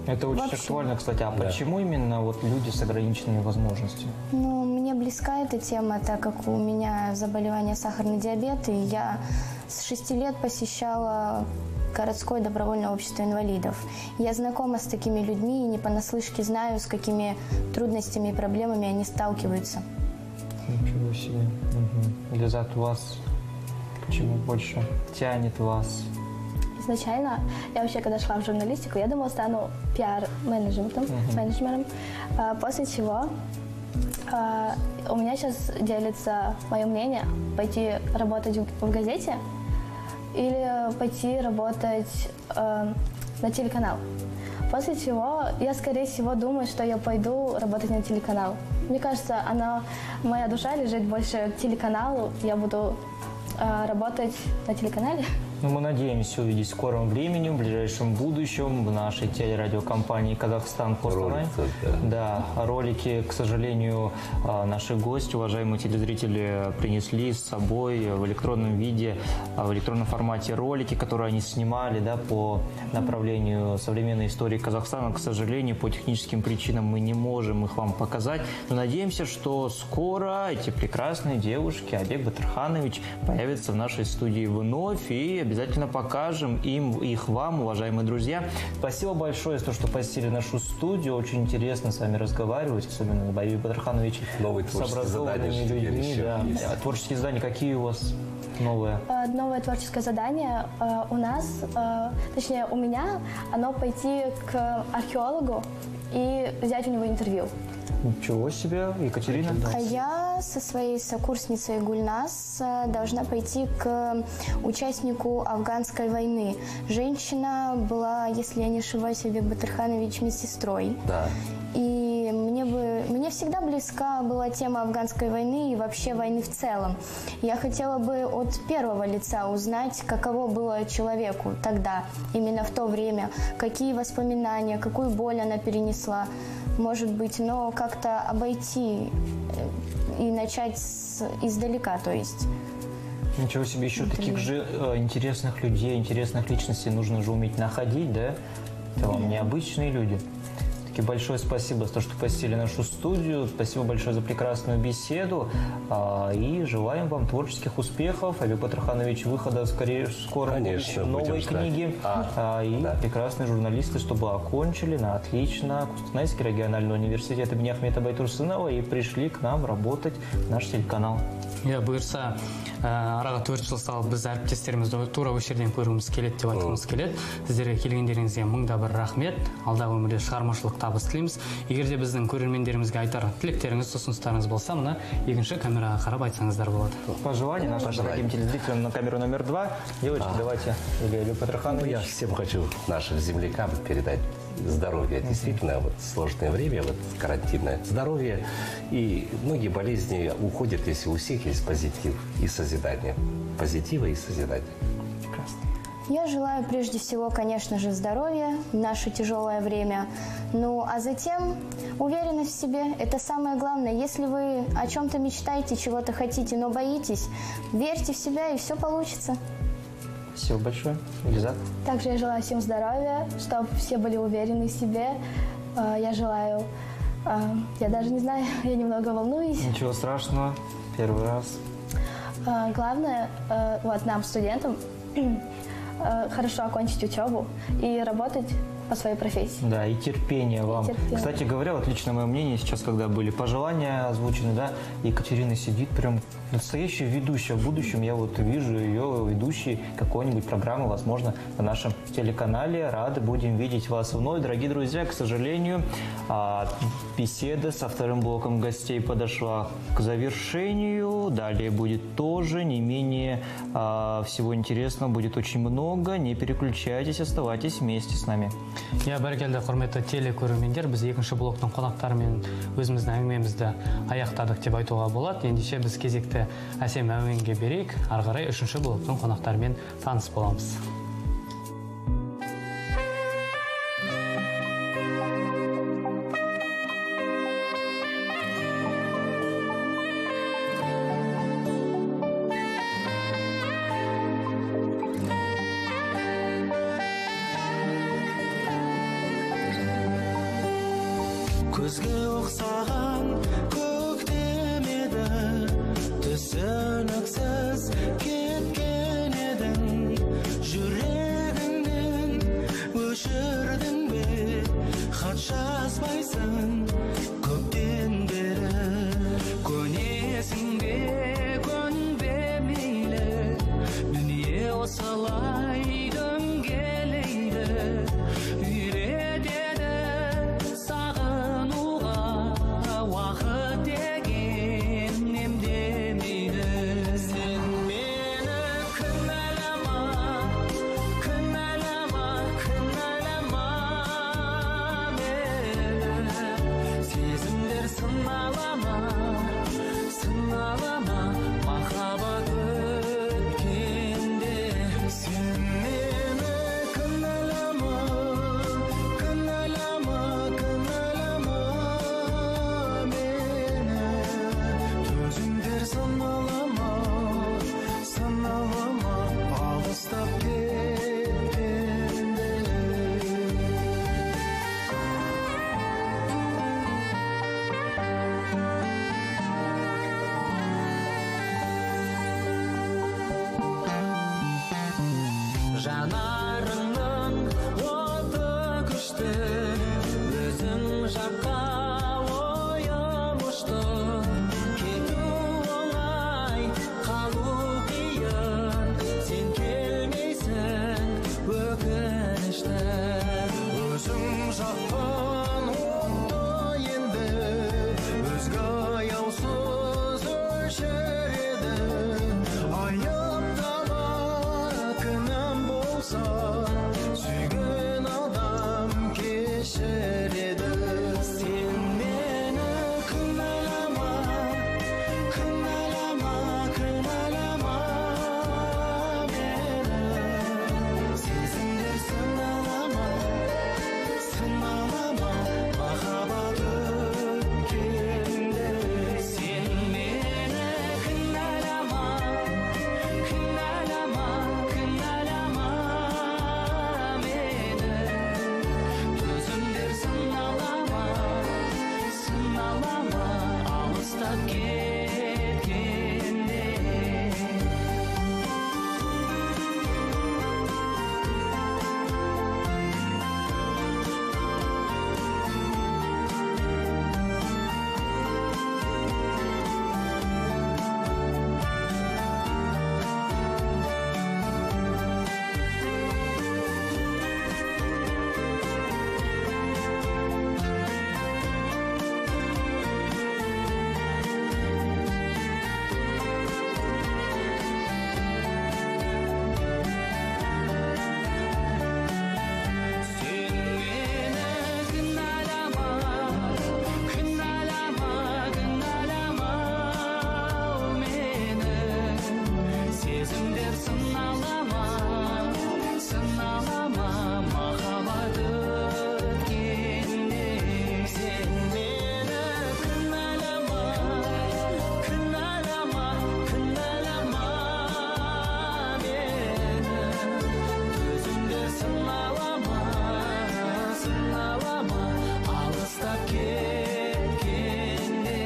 Это очень Вообще. актуально, кстати. А почему именно вот люди с ограниченными возможностями? Ну, мне близка эта тема, так как у меня заболевание сахарный диабет, и я с 6 лет посещала городское добровольное общество инвалидов. Я знакома с такими людьми и не понаслышке знаю, с какими трудностями и проблемами они сталкиваются. Ничего себе. Лизат, вас почему больше тянет вас? Изначально, я вообще, когда шла в журналистику, я думала, стану пиар-менеджером. После чего у меня сейчас делится мое мнение пойти работать в газете или пойти работать на телеканал. После чего я, скорее всего, думаю, что я пойду работать на телеканал. Мне кажется, моя душа лежит больше к телеканалу. Я буду работать на телеканале. Ну, мы надеемся увидеть в скором времени, в ближайшем будущем в нашей телерадиокомпании «Казахстан Костонай». Да, ролики, к сожалению, наши гости, уважаемые телезрители, принесли с собой в электронном виде, в электронном формате ролики, которые они снимали, да, по направлению современной истории Казахстана. К сожалению, по техническим причинам мы не можем их вам показать. Но надеемся, что скоро эти прекрасные девушки, Айбек Батырханович, появятся в нашей студии вновь и обязательно покажем их вам, уважаемые друзья. Спасибо большое за то, что посетили нашу студию. Очень интересно с вами разговаривать, особенно Айбек Батырханович. Новые с творческие образованными задания людьми. еще есть. Творческие задания какие у вас новые? Новое творческое задание у нас, точнее у меня, оно пойти к археологу и взять у него интервью. Ничего себе, Екатерина. А я со своей сокурсницей Гульнас должна пойти к участнику афганской войны. Женщина была, если я не ошибаюсь, Айбек Батырханович, медсестрой. Да. И мне всегда близка была тема афганской войны и вообще войны в целом. Я хотела бы от первого лица узнать, каково было человеку тогда, именно в то время, какие воспоминания, какую боль она перенесла, может быть, но как-то обойти и начать издалека, то есть. Ничего себе, еще таких же интересных людей, интересных личностей нужно же уметь находить, да? Это вам необычные люди. Большое спасибо за то, что посетили нашу студию. Спасибо большое за прекрасную беседу. И желаем вам творческих успехов. Айбек Батырханович, выхода скоро новой книги. И прекрасные журналисты, чтобы окончили на отлично Кустанайский региональный университет имени Ахмета Байтурсынова и пришли к нам работать в наш телеканал. Я бұйырса, араға 4 жыл салып біз әріптестерімізді тура осы жерден көруіміз келеді деп айтқымыз келеді. Сіздерге келгендеріңізге мыңда бір рахмет. Алдағы өмірде шығармашылық табыс тілейміз. Егер де біздің көрермендерімізге айтар тілектеріңіз, ұсыныстарыңыз болса, мына екінші камераға қарап айтсаңыздар болады. Пожелания нашим дорогим телезрителям на камеру номер 2. Девочки, давайте, Айбек Батырханович. Я всем хочу нашим землякам передать здоровье. Действительно, вот сложное время, вот карантинное здоровье. И многие болезни уходят, если у всех есть позитив и созидание. Позитива и созидания. Я желаю прежде всего, конечно же, здоровья в наше тяжелое время. Ну, а затем уверенность в себе – это самое главное. Если вы о чем-то мечтаете, чего-то хотите, но боитесь, верьте в себя, и все получится. Спасибо большое. Лиза. Также я желаю всем здоровья, чтобы все были уверены в себе. Я желаю, я даже не знаю, я немного волнуюсь. Ничего страшного, первый раз. Главное, вот нам, студентам, хорошо окончить учебу и работать по своей профессии. Да, и терпение вам. И терпение. Кстати говоря, вот лично мое мнение сейчас, когда были пожелания озвучены, да, Екатерина сидит прям настоящая ведущая. В будущем я вот вижу ее ведущей какой-нибудь программы, возможно, на нашем телеканале. Рады будем видеть вас вновь. Дорогие друзья, к сожалению, беседа со вторым блоком гостей подошла к завершению. Далее будет тоже не менее всего интересного, будет очень много. Не переключайтесь, оставайтесь вместе с нами. Я бәркелді құрметті телекөрермендер, біз екінші блоктың қонақтарымен өзіміздің әңгімемізді аяқтадық деп айтуға болады. Ендеше біз кезекті әсем әуенге берейік, ары қарай үшінші блоктың қонақтарымен таныс боламыз. Көзге ұқсаған көктем еді, түсініксіз кеткен едің. Жүрегіңнен өшірдің бе, хат жазбайсың көптен бері. Көнесің бе, көнбе мейлі, дүние осылай дөңгелейді. Үйретеді сағынуға, уақыт деген емдемейді. Сен мені кінәлама, кінәлама, кінәлама мені. Сезімдер сыналама, сыналама, махаббат өткенде. Сен мені кінәлама, кінәлама, кінәлама мені. Төзімдер сыналама, сыналама, алыстап кеткенде. Жанарыңның оты күшті, өзің жаққа ойым ұшты. Кету оңай, қалу қиын, сен келмейсің өкінішті. Өзің жаққан отты енді, өзге аяусыз өшіреді. Айыптама, кінәм болса, сүйген адам кешіреді. Сен мені кінәлама, кінәлама, кінәлама мені. Сезімдер сыналама, сыналама, махаббат өткенде. Сен мені кінәлама, кінәлама, кінәлама мені. Төзімдер сыналама, сыналама, алыстап кеткенде. Сен мені кінәлама, кінәлама, кінәлама мені. Сезімдер сыналама, сыналама, махаббат өткенде. Сен мені кінәлама, кінәлама, кінәлама мені. Төзімдер сыналама, сыналама, алыстап кеткенде.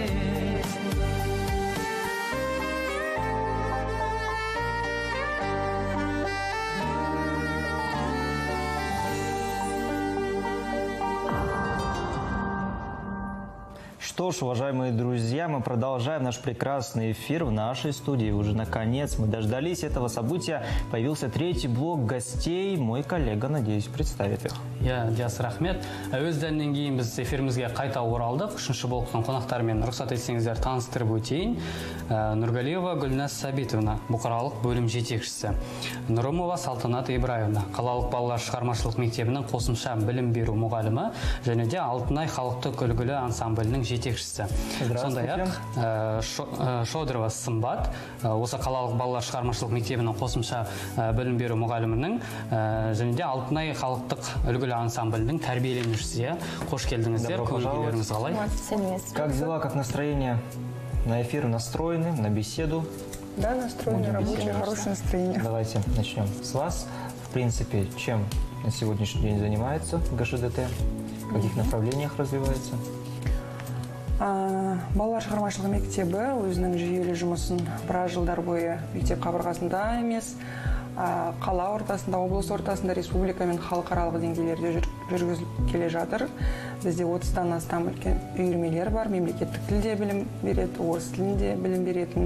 Что ж, уважаемые друзья, мы продолжаем наш прекрасный эфир в нашей студии. Уже наконец мы дождались этого события. Появился третий блок гостей. Мой коллега, надеюсь, представит их. Я Диас Рахмет. Өздерінен кейін біз эфирімізге қайта оралдық. Үшінші блоктың қонақтарымен рұқсат етсеңіздер таныстырып өтейін. Нұргалиева Гүлназ Сабитовна, бұқаралық бөлім жетекшісі. Нұрымова Салтанат Ибраевна, қалалық балалар шығармашылық мектебінің қосымша білім беру мұғалімі, және де Алтынай халықтық үлгілі ансамблінің жетекшісі. Сондай-ақ Шодрова Сымбат, осы қалалық балалар шығармашылық мектебінің қосымша білім беру мұғалімінің, және де Алтынай халықтық үлгілі ансамблінің тәрбиеленушісі. Қош келдіңіздер. Көңіл-күйлеріңіз қалай? Как дела, как настроение? На эфир настроены, на беседу? Да, настроены, рабочее, хорошее настроение. Давайте начнем с вас. В принципе, чем на сегодняшний день занимается ГШДТ? В каких направлениях развивается? Балалар шығармашылығы мектебі өзінің жүйелі жұмысын біраз жылдар бойы мектеп қабырғасында емес, қала ортасында, облыс ортасында, республика мен халықаралық деңгейлерде жүргізіліп келе жатыр. Бізде 30-тан астам үлкен үйірмелер бар, мемлекеттік тілде білім береді, орыс тілінде білім беретін,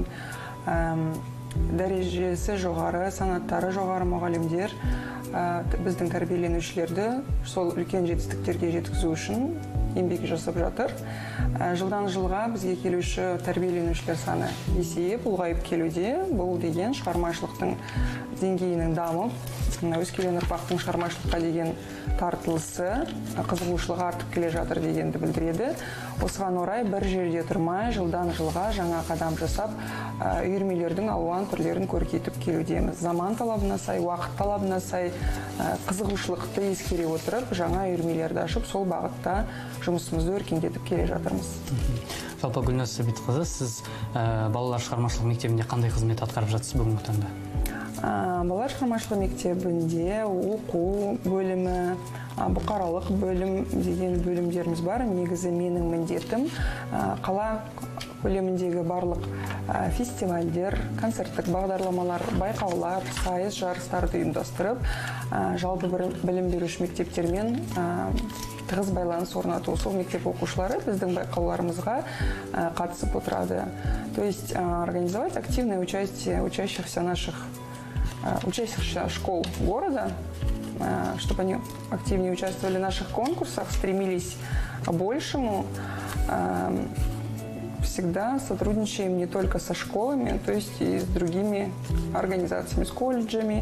дәрежесі жоғары, санаттары жоғары мұғалімдер біздің тәрбиеленушілерді сол үлкен жетістіктерге жеткізу үшін еңбек жасап жатыр. Жылдан жылға бізге келуші тәрбиеленушілер саны есейіп, ұлғайып келуде. Бұл деген шығармашылықтың деңгейінің дамып, өскелең ұрпақтың шығармашылыққа деген тартылысы, қызығушылығы артып келе жатыр дегенді білдіреді. Осыған орай бір жерде тұрмай, жылдан жылға жаңа қадам жасап, үйірмелердің алуан түрлерін көркейтіп келудеміз. Заман талабына сай, уақыт талабына сай, қызығушылықты ескере отырып, жаңа үйірмелерді ашып, сол бағытта жұмысымызды өркендетіп келе жатырмыз. Жалпы Гүлназ Сәбитқызы, сіз балалар шығармашылық мектебінде қандай қызмет атқарып жатсыз бүгінгі таңда? Балалар шығармашылығы мектебінде оқу бөлімі, бұқаралық бөлім деген бөлімдеріміз бар. Негізі менің міндетім қала көлеміндегі барлық фестивальдер, концерттік бағдарламалар, байқаулар, сайыс жарыстарды ұйымдастырып, жалпы білім беруші мектептермен тығыз байланыс орнату. Сол мектеп оқушылары біздің байқауларымызға қатысып отырады. То есть организовать активное участие учащихся школ города, чтобы они активнее участвовали в наших конкурсах, стремились к большему. Всегда сотрудничаем не только со школами, то есть и с другими организациями, с колледжами,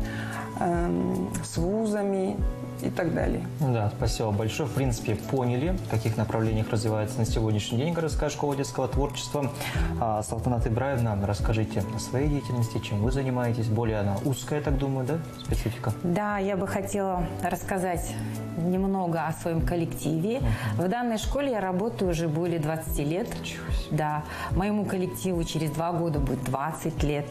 с вузами и так далее. Да, спасибо большое. В принципе, поняли, в каких направлениях развивается на сегодняшний день городская школа детского творчества. Салтанат Ибраевна, расскажите о своей деятельности, чем вы занимаетесь. Более она узкая, я так думаю, да, специфика? Да, я бы хотела рассказать немного о своем коллективе. В данной школе я работаю уже более 20 лет. Да, моему коллективу через 2 года будет 20 лет.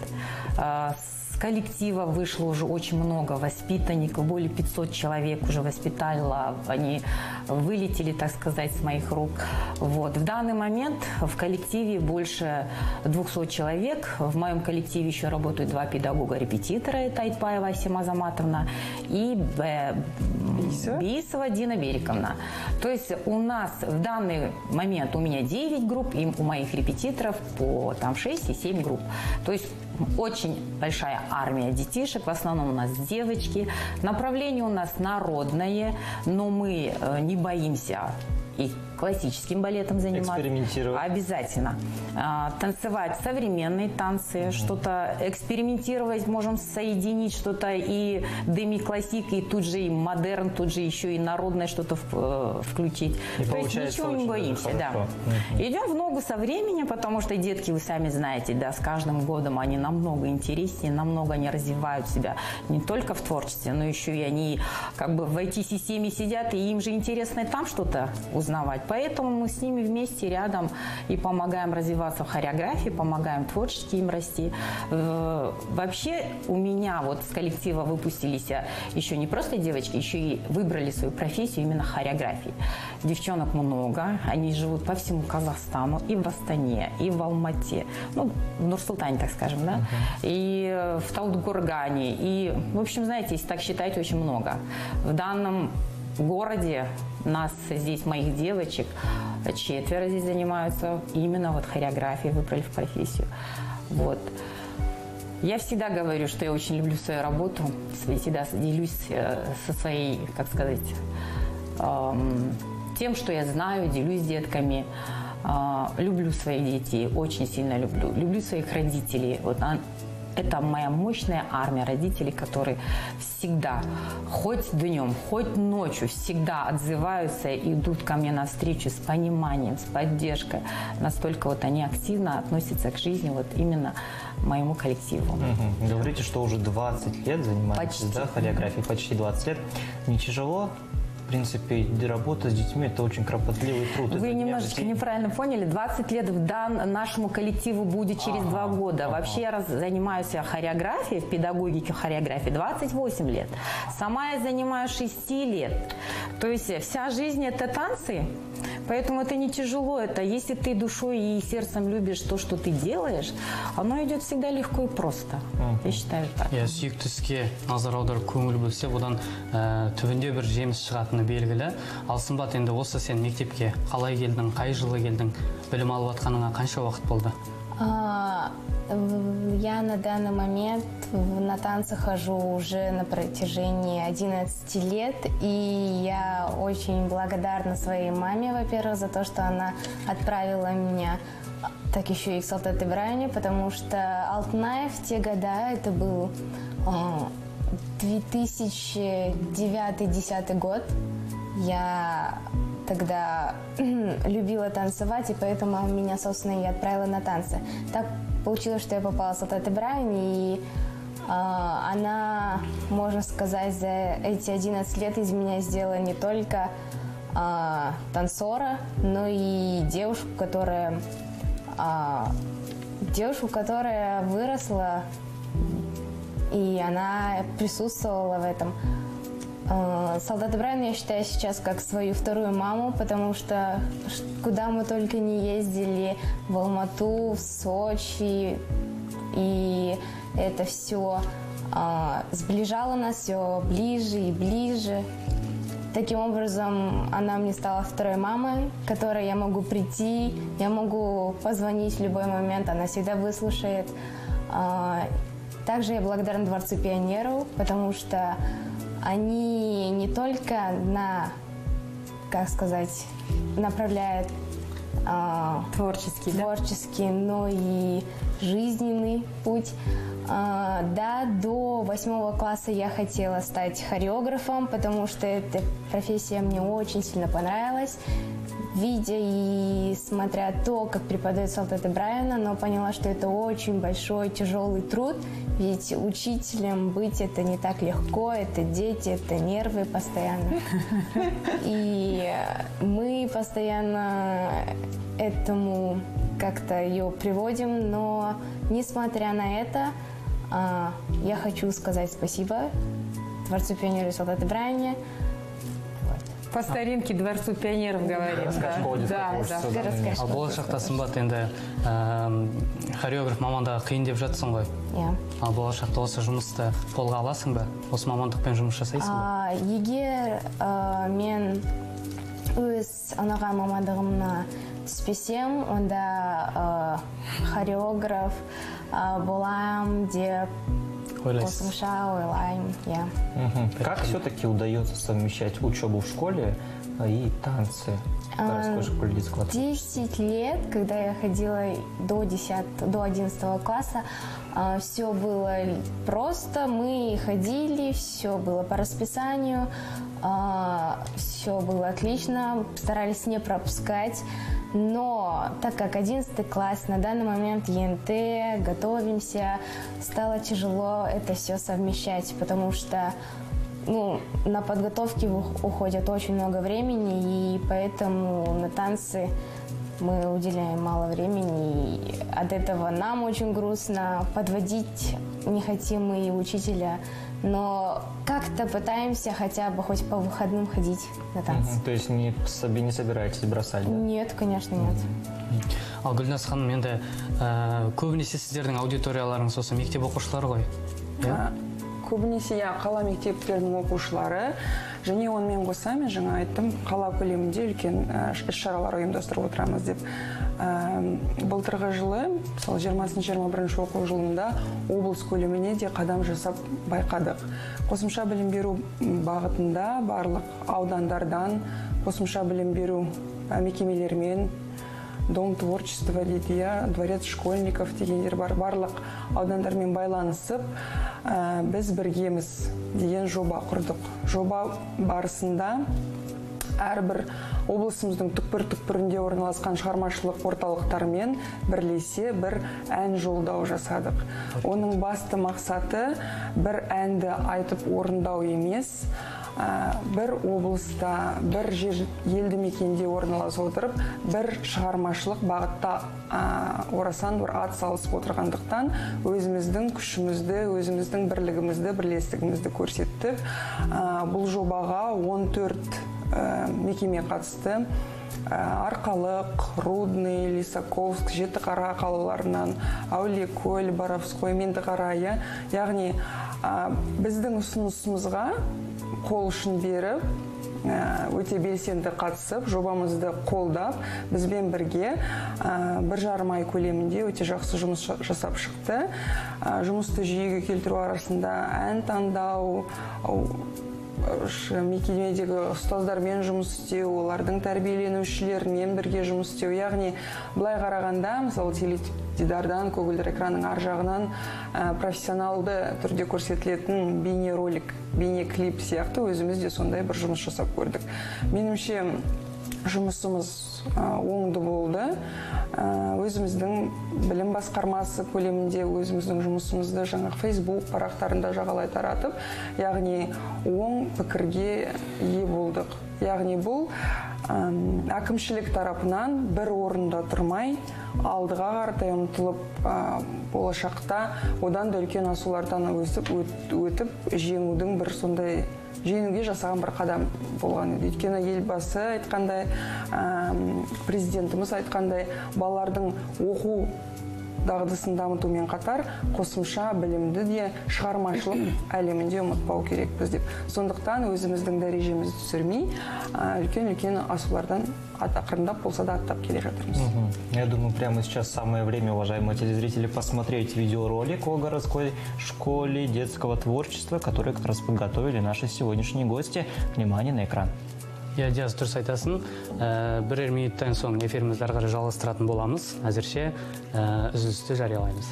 С коллектива вышло уже очень много воспитанников, более 500 человек уже воспитала, они вылетели, так сказать, с моих рук. Вот. В данный момент в коллективе больше 200 человек. В моем коллективе еще работают 2 педагога-репетитора, это Айтпаева Асима Азаматовна и Бейсова Дина Бериковна. То есть у нас в данный момент у меня 9 групп, и у моих репетиторов по 6 и 7 групп. То есть очень большая армия детишек, в основном у нас девочки. Направление у нас народное, но мы не боимся и классическим балетом заниматься. Экспериментировать. Обязательно. Танцевать современные танцы, что-то экспериментировать, можем соединить что-то и деми-классик, и тут же и модерн, тут же еще и народное что-то включить. И то есть ничего не боимся. Да. Идем в ногу со временем, потому что детки, вы сами знаете, да, с каждым годом они намного интереснее, намного они развивают себя не только в творчестве, но еще и они как бы в IT-системе сидят, и им же интересно и там что-то узнавать. Поэтому мы с ними вместе рядом и помогаем развиваться в хореографии, помогаем творчески им расти. Вообще у меня вот с коллектива выпустились еще не просто девочки, еще и выбрали свою профессию именно хореографии. Девчонок много, они живут по всему Казахстану, и в Астане, и в Алмате, ну, в Нур-Султане, так скажем, да, и в Талдыкургане, и, в общем, знаете, если так считать, очень много. В данном городе нас здесь, моих девочек, 4 здесь занимаются именно вот хореографией, выбрали в профессию. Вот. Я всегда говорю, что я очень люблю свою работу, всегда делюсь со своей, как сказать, тем, что я знаю, делюсь с детками. Люблю своих детей, очень сильно люблю. Люблю своих родителей. Вот это моя мощная армия родителей, которые всегда, хоть днем, хоть ночью, всегда отзываются и идут ко мне навстречу с пониманием, с поддержкой. Настолько вот они активно относятся к жизни вот именно моему коллективу. Говорите, что уже 20 лет занимаетесь, да, хореографией, почти 20 лет. Не тяжело? В принципе, работа с детьми – это очень кропотливый труд. Вы немножечко неправильно поняли. 20 лет нашему коллективу будет через 2 года. Вообще я занимаюсь хореографией, в педагогике хореографии 28 лет. Сама я занимаюсь 6 лет. То есть вся жизнь – это танцы. Поэтому это не тяжело. Это если ты душой и сердцем любишь то, что ты делаешь, оно идет всегда легко и просто. Я считаю так. Я сүйікті іске назар аударып көңіл бөлсе, бұдан түбінде бір жеміс шығатыны белгілі. Ал Сымбат, енді осы сен мектепке қалай келдің, қай жылы келдің, білім алып жатқаныңа қанша уақыт болды? Я на данный момент на танцы хожу уже на протяжении 11 лет, и я очень благодарна своей маме, во-первых, за то, что она отправила меня так еще и в Салтат Ибрайне, потому что Алтынай в те года, это был 2009-2010 год, я тогда любила танцевать, и поэтому меня, собственно, и отправила на танцы. Так получилось, что я попала в Салтат Ибрайн, и она, можно сказать, за эти 11 лет из меня сделала не только танцора, но и девушку, которая выросла, и она присутствовала в этом. Салтат Ибрайн я считаю сейчас как свою вторую маму, потому что куда мы только не ездили, в Алмату, в Сочи, и это все сближало нас все ближе и ближе. Таким образом, она мне стала второй мамой, к которой я могу прийти, я могу позвонить в любой момент, она всегда выслушает. Также я благодарна Дворцу пионеров, потому что они не только направляют творческий, но и жизненный путь. Да, до 8 класса я хотела стать хореографом, потому что эта профессия мне очень сильно понравилась. Видя и смотря то, как преподает Салтат Ибрайна, но поняла, что это очень большой, тяжелый труд. Ведь учителем быть это не так легко, это дети, это нервы постоянно. И мы постоянно этому как-то ее приводим, но несмотря на это, я хочу сказать спасибо Дворцу пионеров и Салтат Ибрайне. По старинке Дворцу пионеров говорим. Да. Ал болашақта Сымбат, енді хореограф мамандығы қиын деп жатсың ғой. Иә. Ал болашақта осы жұмысты қолға аласың ба? Осы мамандықпен жұмыс жасайсың ба? Егер мен өз анаған мамандығымна түспесем, онда хореограф болам деп қосымша ойлаймын. Как все-таки удается совмещать учебу в школе и танцы в городской школе детского танца? 10 лет, когда я ходила до 11 класса, все было просто, мы ходили, все было по расписанию, все было отлично, старались не пропускать. Но так как 11 класс, на данный момент ЕНТ, готовимся, стало тяжело это все совмещать, потому что на подготовке уходит очень много времени, и поэтому на танцы мы уделяем мало времени, и от этого нам очень грустно, подводить не хотим мы и учителя, но как-то пытаемся хотя бы хоть по выходным ходить на танцы. То есть не собираетесь бросать, да? Нет, конечно, нет. Ал Гүлназ ханым, енді көбінесе сіздердің аудиторияларыңыз осы мектеп оқушылары ғой? Көбінесе қала мектептерінің оқушылары, және онымен қоса мен жаңа айттым, қала көлемінде үлкен іс-шаралар ұйымдастырып отырамыз деп. Былтырғы жылы, мысалы 20-21 оқу жылында облыс көлеміне де қадам жасап байқадық. Қосымша білім беру бағытында барлық аудандардан қосымша білім беру мекемелермен, Дом творчества дейді, дворец школьников дегендер бар, барлық аудандармен байланысып, біз біргеміз деген жоба құрдық. Жоба барысында әрбір облысымыздың түкпір-түкпірінде орналасқан шығармашылық орталықтармен бірлесе бір ән жолдау жасадық. Оның басты мақсаты бір әнді айтып орындау емес, бір облыста, бір елді мекенде орналасып отырып, бір шығармашылық бағытта орасан бір ат салысып отырғандықтан өзіміздің күшімізді, өзіміздің бірлігімізді, бірлестігімізді көрсеттік. Бұл жобаға 14 мекеме қатысты. Арқалық, Рудный, Лисаковск, Жетіқара қалаларынан, Әулиекөл, Боровской, Меңдіқара, яғни біздің ұсынысымызға қол ұшын беріп, өте белсенді қатысып, жобамызды қолдап, бізбен бірге 1,5 ай көлемінде өте жақсы жұмыс жасап шықты. Жұмысты жүйеге келтіру арасында ән таңдау, мекемедегі ұстаздармен жұмыс істеу, олардың тәрбиеленушілермен бірге жұмыс істеу. Яғни, былай қарағанда, мысалы, теледидардан, көгілдір экранның ар жағынан профессионалды түрде көрсетілетін бейнеролик, бейнеклип сияқты өзіміз де сондай бір жұмыс жасап көрдік. Меніңше, жұмысымыз оңды болды. Өзіміздің білім басқармасы көлемінде өзіміздің жұмысымызды жаңа Facebook парақтарында жағалай таратып, яғни оң пікірге ие болдық. Яғни бұл әкімшілік тарапынан бір орында тұрмай, алдыға қаратай ұмтылып, болашақта одан да үлкен асулардан өтіп жеңудің бір сондай жеңуге жасаған бір қадам болған еді. Өйткені елбасы айтқандай, президентіміз айтқандай, балалардың оқу дағдысын дамытумен қатар қосымша білімді де шығармашылық әлемінде ұмытпау керекпіз деп. Сондықтан өзіміздің дәрежемізді түсірмей, үлкен-үлкен асулардан ақырындап болса да аттап келе жатырмыз. Я думаю, прямо сейчас самое время, уважаемые телезрители, посмотреть видеоролик о городской школе детского творчества, который как раз подготовили наши сегодняшние гости. Внимание на экран. Я Диас, дұрыс айтасың. Бірер минуттан соң эфирімізді ары қарай жалғастыратын боламыз. Әзірше үзілісті жариялаймыз.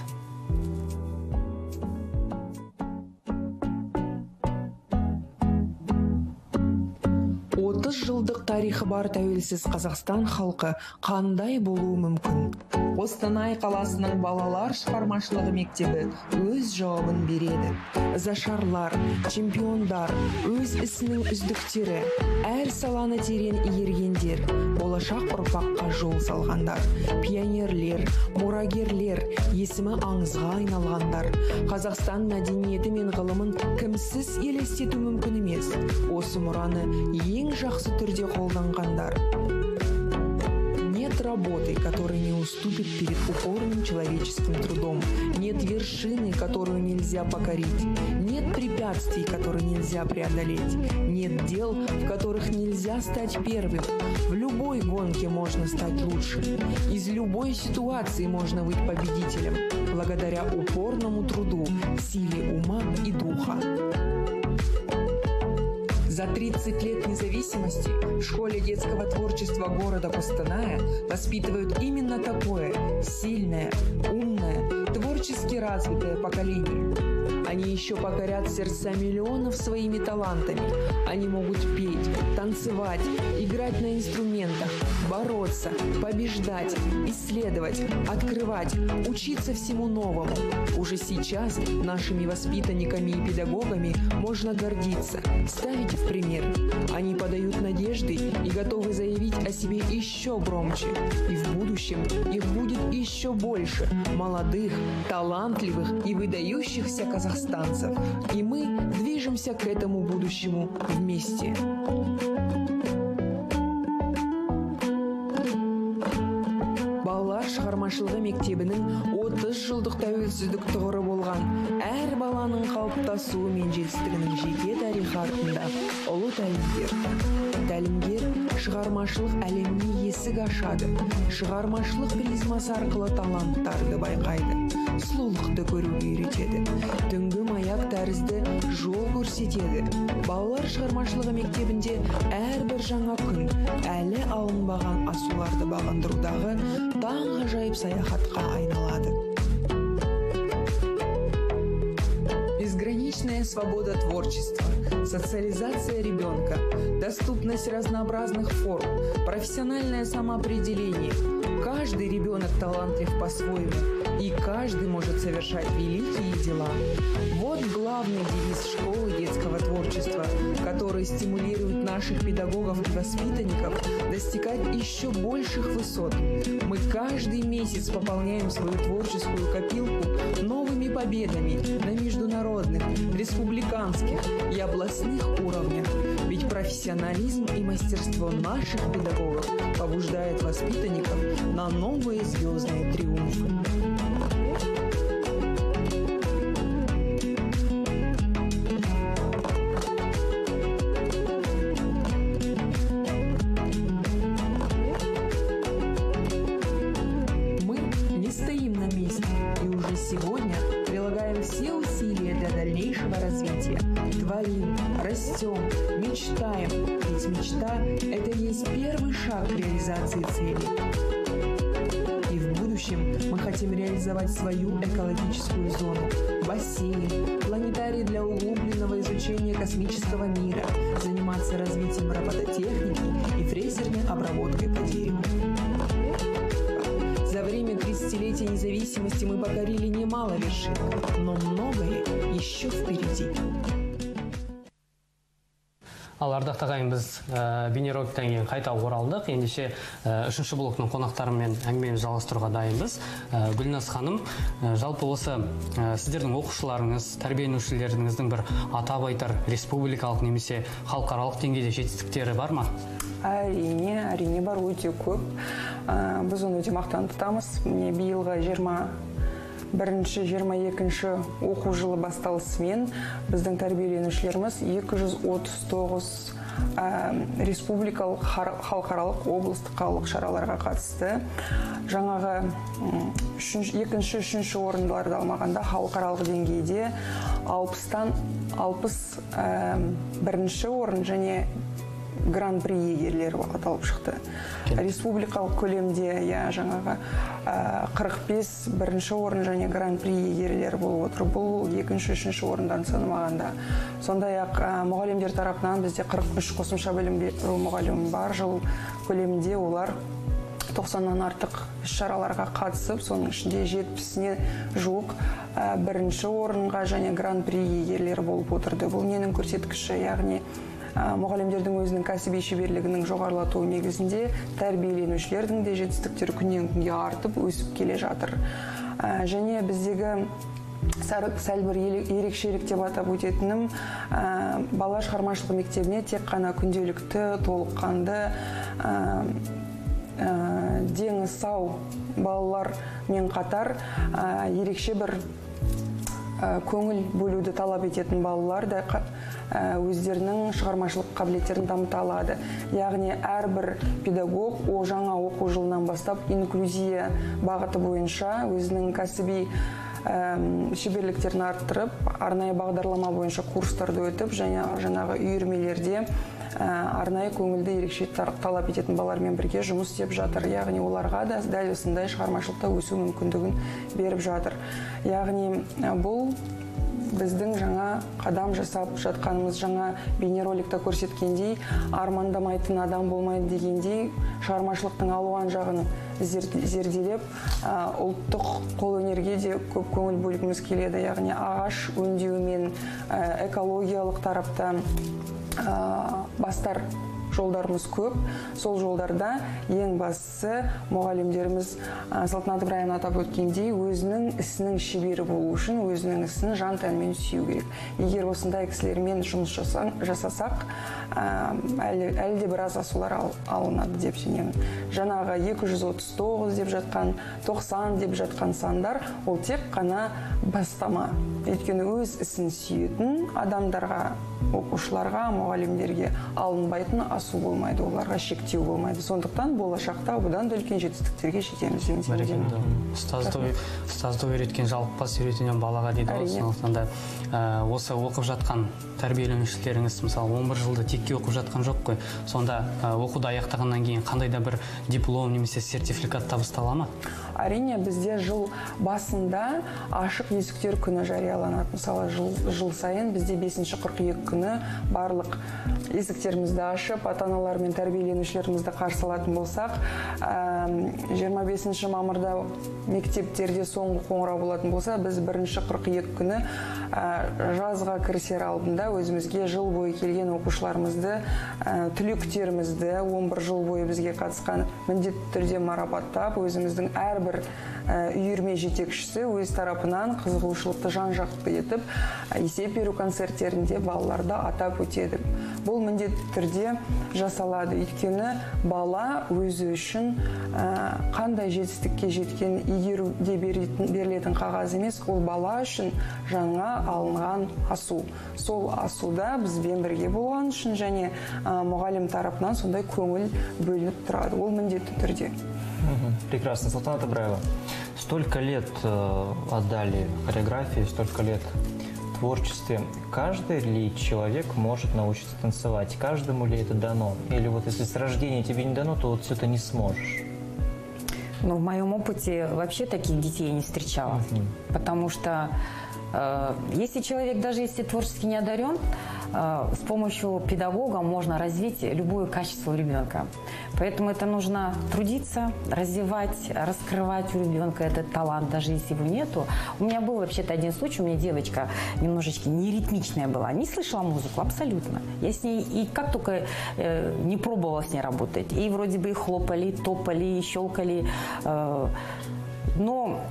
30 жылдық тарихы бар тәуелсіз Қазақстан халқы қандай болуы мүмкін? Қостанай қаласының балалар шығармашылығы мектебі өз жауабын береді. Зашарлар, чемпиондар, өз ісінің үздіктері, әр саланы терең игергендер, болашақ ұрпаққа жол салғандар, пионерлер, мұрагерлер, есімі аңызға айналғандар. Қазақстан мәдениеті мен ғылымын кімсіз елестету мүмкін емес. Осы мұраны ең жақсы түрде қолданғандар. Нет работы, которая не уступит перед упорным человеческим трудом. Нет вершины, которую нельзя покорить. Нет препятствий, которые нельзя преодолеть. Нет дел, в которых нельзя стать первым. В любой гонке можно стать лучшим. Из любой ситуации можно быть победителем, благодаря упорному труду, силе ума и духа. За 30 лет независимости в школе детского творчества города Костаная воспитывают именно такое сильное, умное, творчески развитое поколение. Они еще покорят сердца миллионов своими талантами. Они могут петь, танцевать, играть на инструментах, бороться, побеждать, исследовать, открывать, учиться всему новому. Уже сейчас нашими воспитанниками и педагогами можно гордиться, ставить в пример. Они подают надежды и готовы заявить о себе еще громче. И в будущем их будет еще больше молодых, талантливых и выдающихся казахстанцев. И мы движемся к этому будущему вместе. Балалар шығармашылығы мектебінің 30 жылдық тәуелсіздік тұғыры болған әр баланың қалыптасуы мен жетістігінің жеке тарихы артында ұлы тәлімгер. Тәлімгер шығармашылық әлеміне есік ашады. Шығармашылық призмасы арқылы таланттарды байқайды. Сұлулықты көруге үйретеді. Түнгі маяк тәрізді жол көрсетеді. Балалар шығармашылығы мектебінде әрбір жаңа күн әлі алынбаған асуларды бағындырудағы таңғажайып саяхатқа айналады. Безграничная свобода творчества, социализация ребенка, доступность разнообразных форм, профессиональное самоопределение. Каждый ребенок талантлив по-своему, и каждый может совершать великие дела. Вот главный девиз школы детского творчества, который стимулирует наших педагогов и воспитанников достигать еще больших высот. Мы каждый месяц пополняем свою творческую копилку новыми победами на международных, республиканских и областных уровнях. Ведь профессиональность Профессионализм и мастерство наших педагогов побуждает воспитанников на новые звездные триумфы. Мы не стоим на месте и уже сегодня прилагаем все усилия для дальнейшего развития. Творим, растем, мечтаем, ведь мечта – это и есть первый шаг к реализации цели. И в будущем мы хотим реализовать свою экологическую зону, бассейн, планетарий для углубленного изучения космического мира, заниматься развитием робототехники и фрезерной обработкой по дереву. За время 30-летия независимости мы покорили немало вершин, но многое еще впереди. Ал ардақтағы ағайын, біз бейнероликтен кейін қайта оралдық. Ендеше үшінші блоктың қонақтарымен әңгімені жалғастыруға дайынбыз. Гүлназ ханым, жалпы осы сіздердің оқушыларыңыз, тәрбиеленушілеріңіздің бір атап айтар республикалық немесе халықаралық деңгейде жетістіктері бар ма? Әрине бар, өте көп. Біз оны өте мақтан тұтамыз. Міне биылғы 21-22 оқу жылы басталысымен біздің тәрбиеленушілеріміз 239 республикалық, халықаралық, облыстық қалалық шараларға қатысты. Жаңағы екінші орындыларды алмағанда халықаралық деңгейде 60-тан 61 орын және гран-при иегерлері аталып шықты. Республикалық көлемде жаңағы 45 бірінші орын және гран-при иегерлері болып отыр. Бұл екінші-үшінші орындан санамағанда. Сондай-ақ мұғалімдер тарапынан бізде 43 қосымша білім беру мұғалімі бар. Жыл көлемінде олар 90-нан артық шараларға қатысып, соның ішінде 70-не жуық бірінші орынға және гран-при иегерлері болып отырды. Бұл ненің көрсеткіші, яғни мұғалімдердің өзінің кәсіби шеберлігінің жоғарылатуы негізінде тәрбиеленушілердің де жетістіктері күннен күнге артып, өсіп келе жатыр. Және біздегі сәл бір ерекшелік деп атап өтетінім, бала шығармашылығы мектебіне тек қана күнделікті, толыққанды, дені сау балалармен қатар ерекше бір көңіл бөлуді талап ететін балалар да өздерінің шығармашылық қабілеттерін дамыта алады. Яғни әрбір педагог жаңа оқу жылынан бастап инклюзия бағыты бойынша өзінің кәсіби шеберліктерін арттырып, арнайы бағдарлама бойынша курстарды өтіп, жаңағы үйірмелерде арнайы көңілді ерекше талап ететін балалармен бірге жұмыс істеп жатыр. Яғни оларға да дәл осындай шығармашылықта өсу мүмкіндігін беріп жатыр. Яғни бұл біздің жаңа қадам жасап жатқанымыз, жаңа бейнероликта көрсеткендей, армандамайтын адам болмайды дегендей, шығармашылықтың алуан жағын зерделеп, ұлттық қолөнерге де көп көңіл бөлгіміз келеді. Яғни ағаш өңдеумен экологиялық тарапта бастар жолдарымыз көп. Сол жолдарда ең бастысы мұғалімдеріміз Салтанат Ибраевна атап өткендей, өзінің ісінің шебері болу үшін өзінің ісін жан тәнімен сүю керек. Егер осындай кісілермен жұмыс жасасақ, әлі де біраз асулар алынады деп сенемін. Жаңағы 239 деп жатқан, 90 деп жатқан сандар, ол тек қана бастама. Өйткені өз ісін сүйетін адамдарға, оқушыларға, мұғалімдерге алынбайтын асу болмайды, оларға шектеу болмайды. Сондықтан болашақта бұдан да үлкен жетістіктерге жетеміз. Ұстазды үйреткен жалықпас үйретуден балаға дейді. Сондықтан да осы оқып жатқан тәрбиеленушілеріңіз, мысалы 11 жылды текке оқып жатқан жоқ қой. Сонда оқуды аяқтағаннан кейін қандай да бір диплом немесе сертификат табыстала ма? Әрине, бізде жыл басында ашық есіктер күні жарияланады. Мысалы, жыл сайын бізде 5-ші қыркүйек күні барлық есіктерімізді ашып, ата-аналар мен тәрбиеленушілерімізді қарсы алатын болсақ, 25 мамырда мектептерде соңғы қоңырау болатын болса, біз 1-ші қыркүйек күні жазға кірісер алдында өзімізге жыл бойы келген оқушыларымызды, түлектерімізді 11 жыл бойы бізге қатысқан міндетті түрде марапаттап, өзіміздің әрбір әрбір үйірме жетекшісі өз тарапынан қызығушылықты жан-жақты етіп есеп беру концерттерінде балаларды атап өтеді. Бұл міндетті түрде жасалады, өйткені бала өзі үшін қандай жетістікке жеткен игеруде берілетін қағаз емес, ол бала үшін жаңа алынған асу. Сол асуда бізбен бірге болған үшін және мұғалім тарапынан сондай көңіл бөлініп тұрады. Ол міндетті түрде. Прекрасно. Салтанат Ибраева, столько лет отдали хореографии, столько лет в творчестве. Каждый ли человек может научиться танцевать? Каждому ли это дано? Или вот если с рождения тебе не дано, то вот все это не сможешь? Ну, в моем опыте вообще таких детей я не встречала. Потому что если человек, даже если творчески не одарен, с помощью педагога можно развить любое качество у ребенка. Поэтому это нужно трудиться, развивать, раскрывать у ребенка этот талант, даже если его нету. У меня был вообще-то один случай, у меня девочка немножечко неритмичная была, не слышала музыку абсолютно. Я с ней и как только не пробовала с ней работать, и вроде бы и хлопали, и топали, и щелкали, но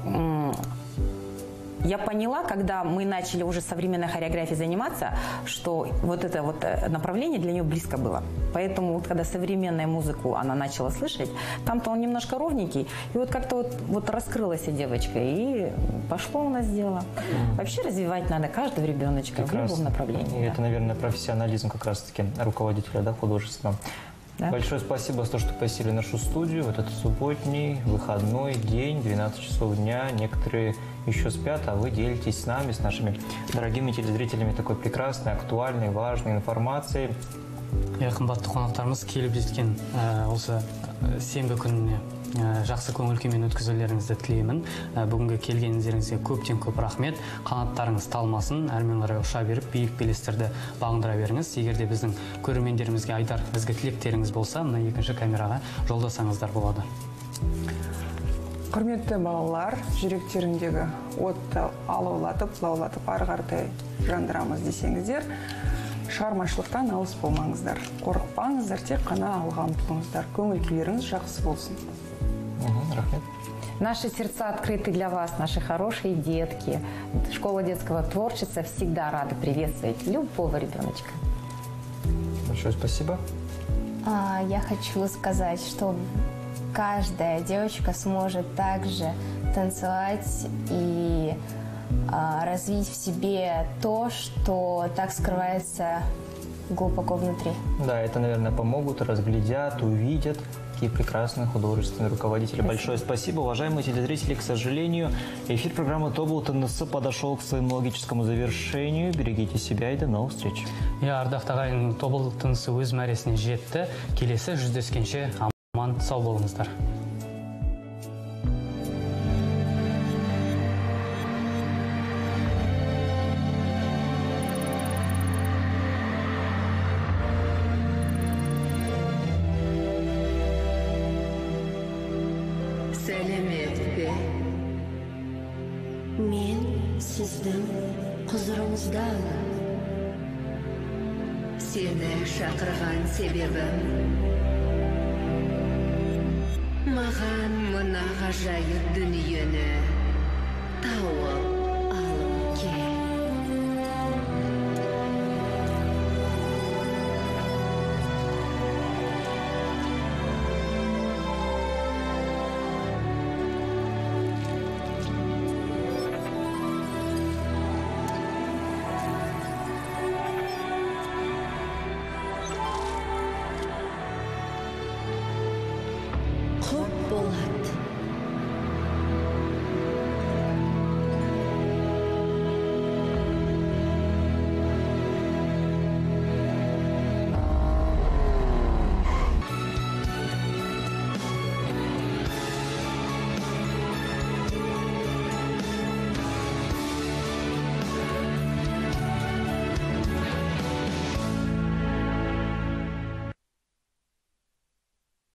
я поняла, когда мы начали уже современной хореографией заниматься, что вот это вот направление для нее близко было. Поэтому вот когда современную музыку она начала слышать, там-то он немножко ровненький, и вот как-то вот раскрылась девочка, и пошло у нас дело. Вообще развивать надо каждого ребеночка в любом направлении. И это, наверное, профессионализм как раз-таки руководителя, да, художественного. Да. Большое спасибо за то, что посетили нашу студию в этот субботний, выходной день, 12 часов дня. Некоторые еще спят, а вы делитесь с нами, с нашими дорогими телезрителями такой прекрасной, актуальной, важной информацией. Қымбатты қонақтарымыз келіп жеткен осы сенбі күніне жақсы көңіл күймен өткізулеріңізді тілеймін. Бүгінгі келгеніңіздеріңізге көптен көп рахмет. Қанаттарыңыз талмасын, әрмен қарай ұша беріп, биік белестерді бағындыра беріңіз. Егер де біздің көрермендерімізге айтар ізгі тілектеріңіз болса, мына екінші камераға жолдасаңыздар болады. Құрметті балалар, жүректеріндегі отты алаулатып, лаулатып, ары қаратай жандырамыз десеңіздер, шығармашылықтан алыс болмаңыздар. Қорықпаңыздар, тек қана алға ұмтылыңыздар. Көңіл күйлеріңіз жақсы болсын. Рахмет. Наши сердца открыты для вас, наши хорошие детки. Школа детского творчества всегда рада приветствовать любого ребеночка. Большое спасибо. Я хочу сказать, что каждая девочка сможет также танцевать и развить в себе то, что так скрывается глубоко внутри. Да, это, наверное, помогут, разглядят, увидят такие прекрасные художественные руководители. Спасибо. Большое спасибо. Уважаемые телезрители, к сожалению, эфир программы «Тобыл ТНС» подошел к своему логическому завершению. Берегите себя и до новых встреч. Ардақты ағайын, «Тобыл ТНС» өз мәресіне жетті. Келесі жүздескенше аман сау болыңыздар. Мен сіздің құзырыңыздамын. Сені шақырған себебім маған мына ғажайып дүниені тауып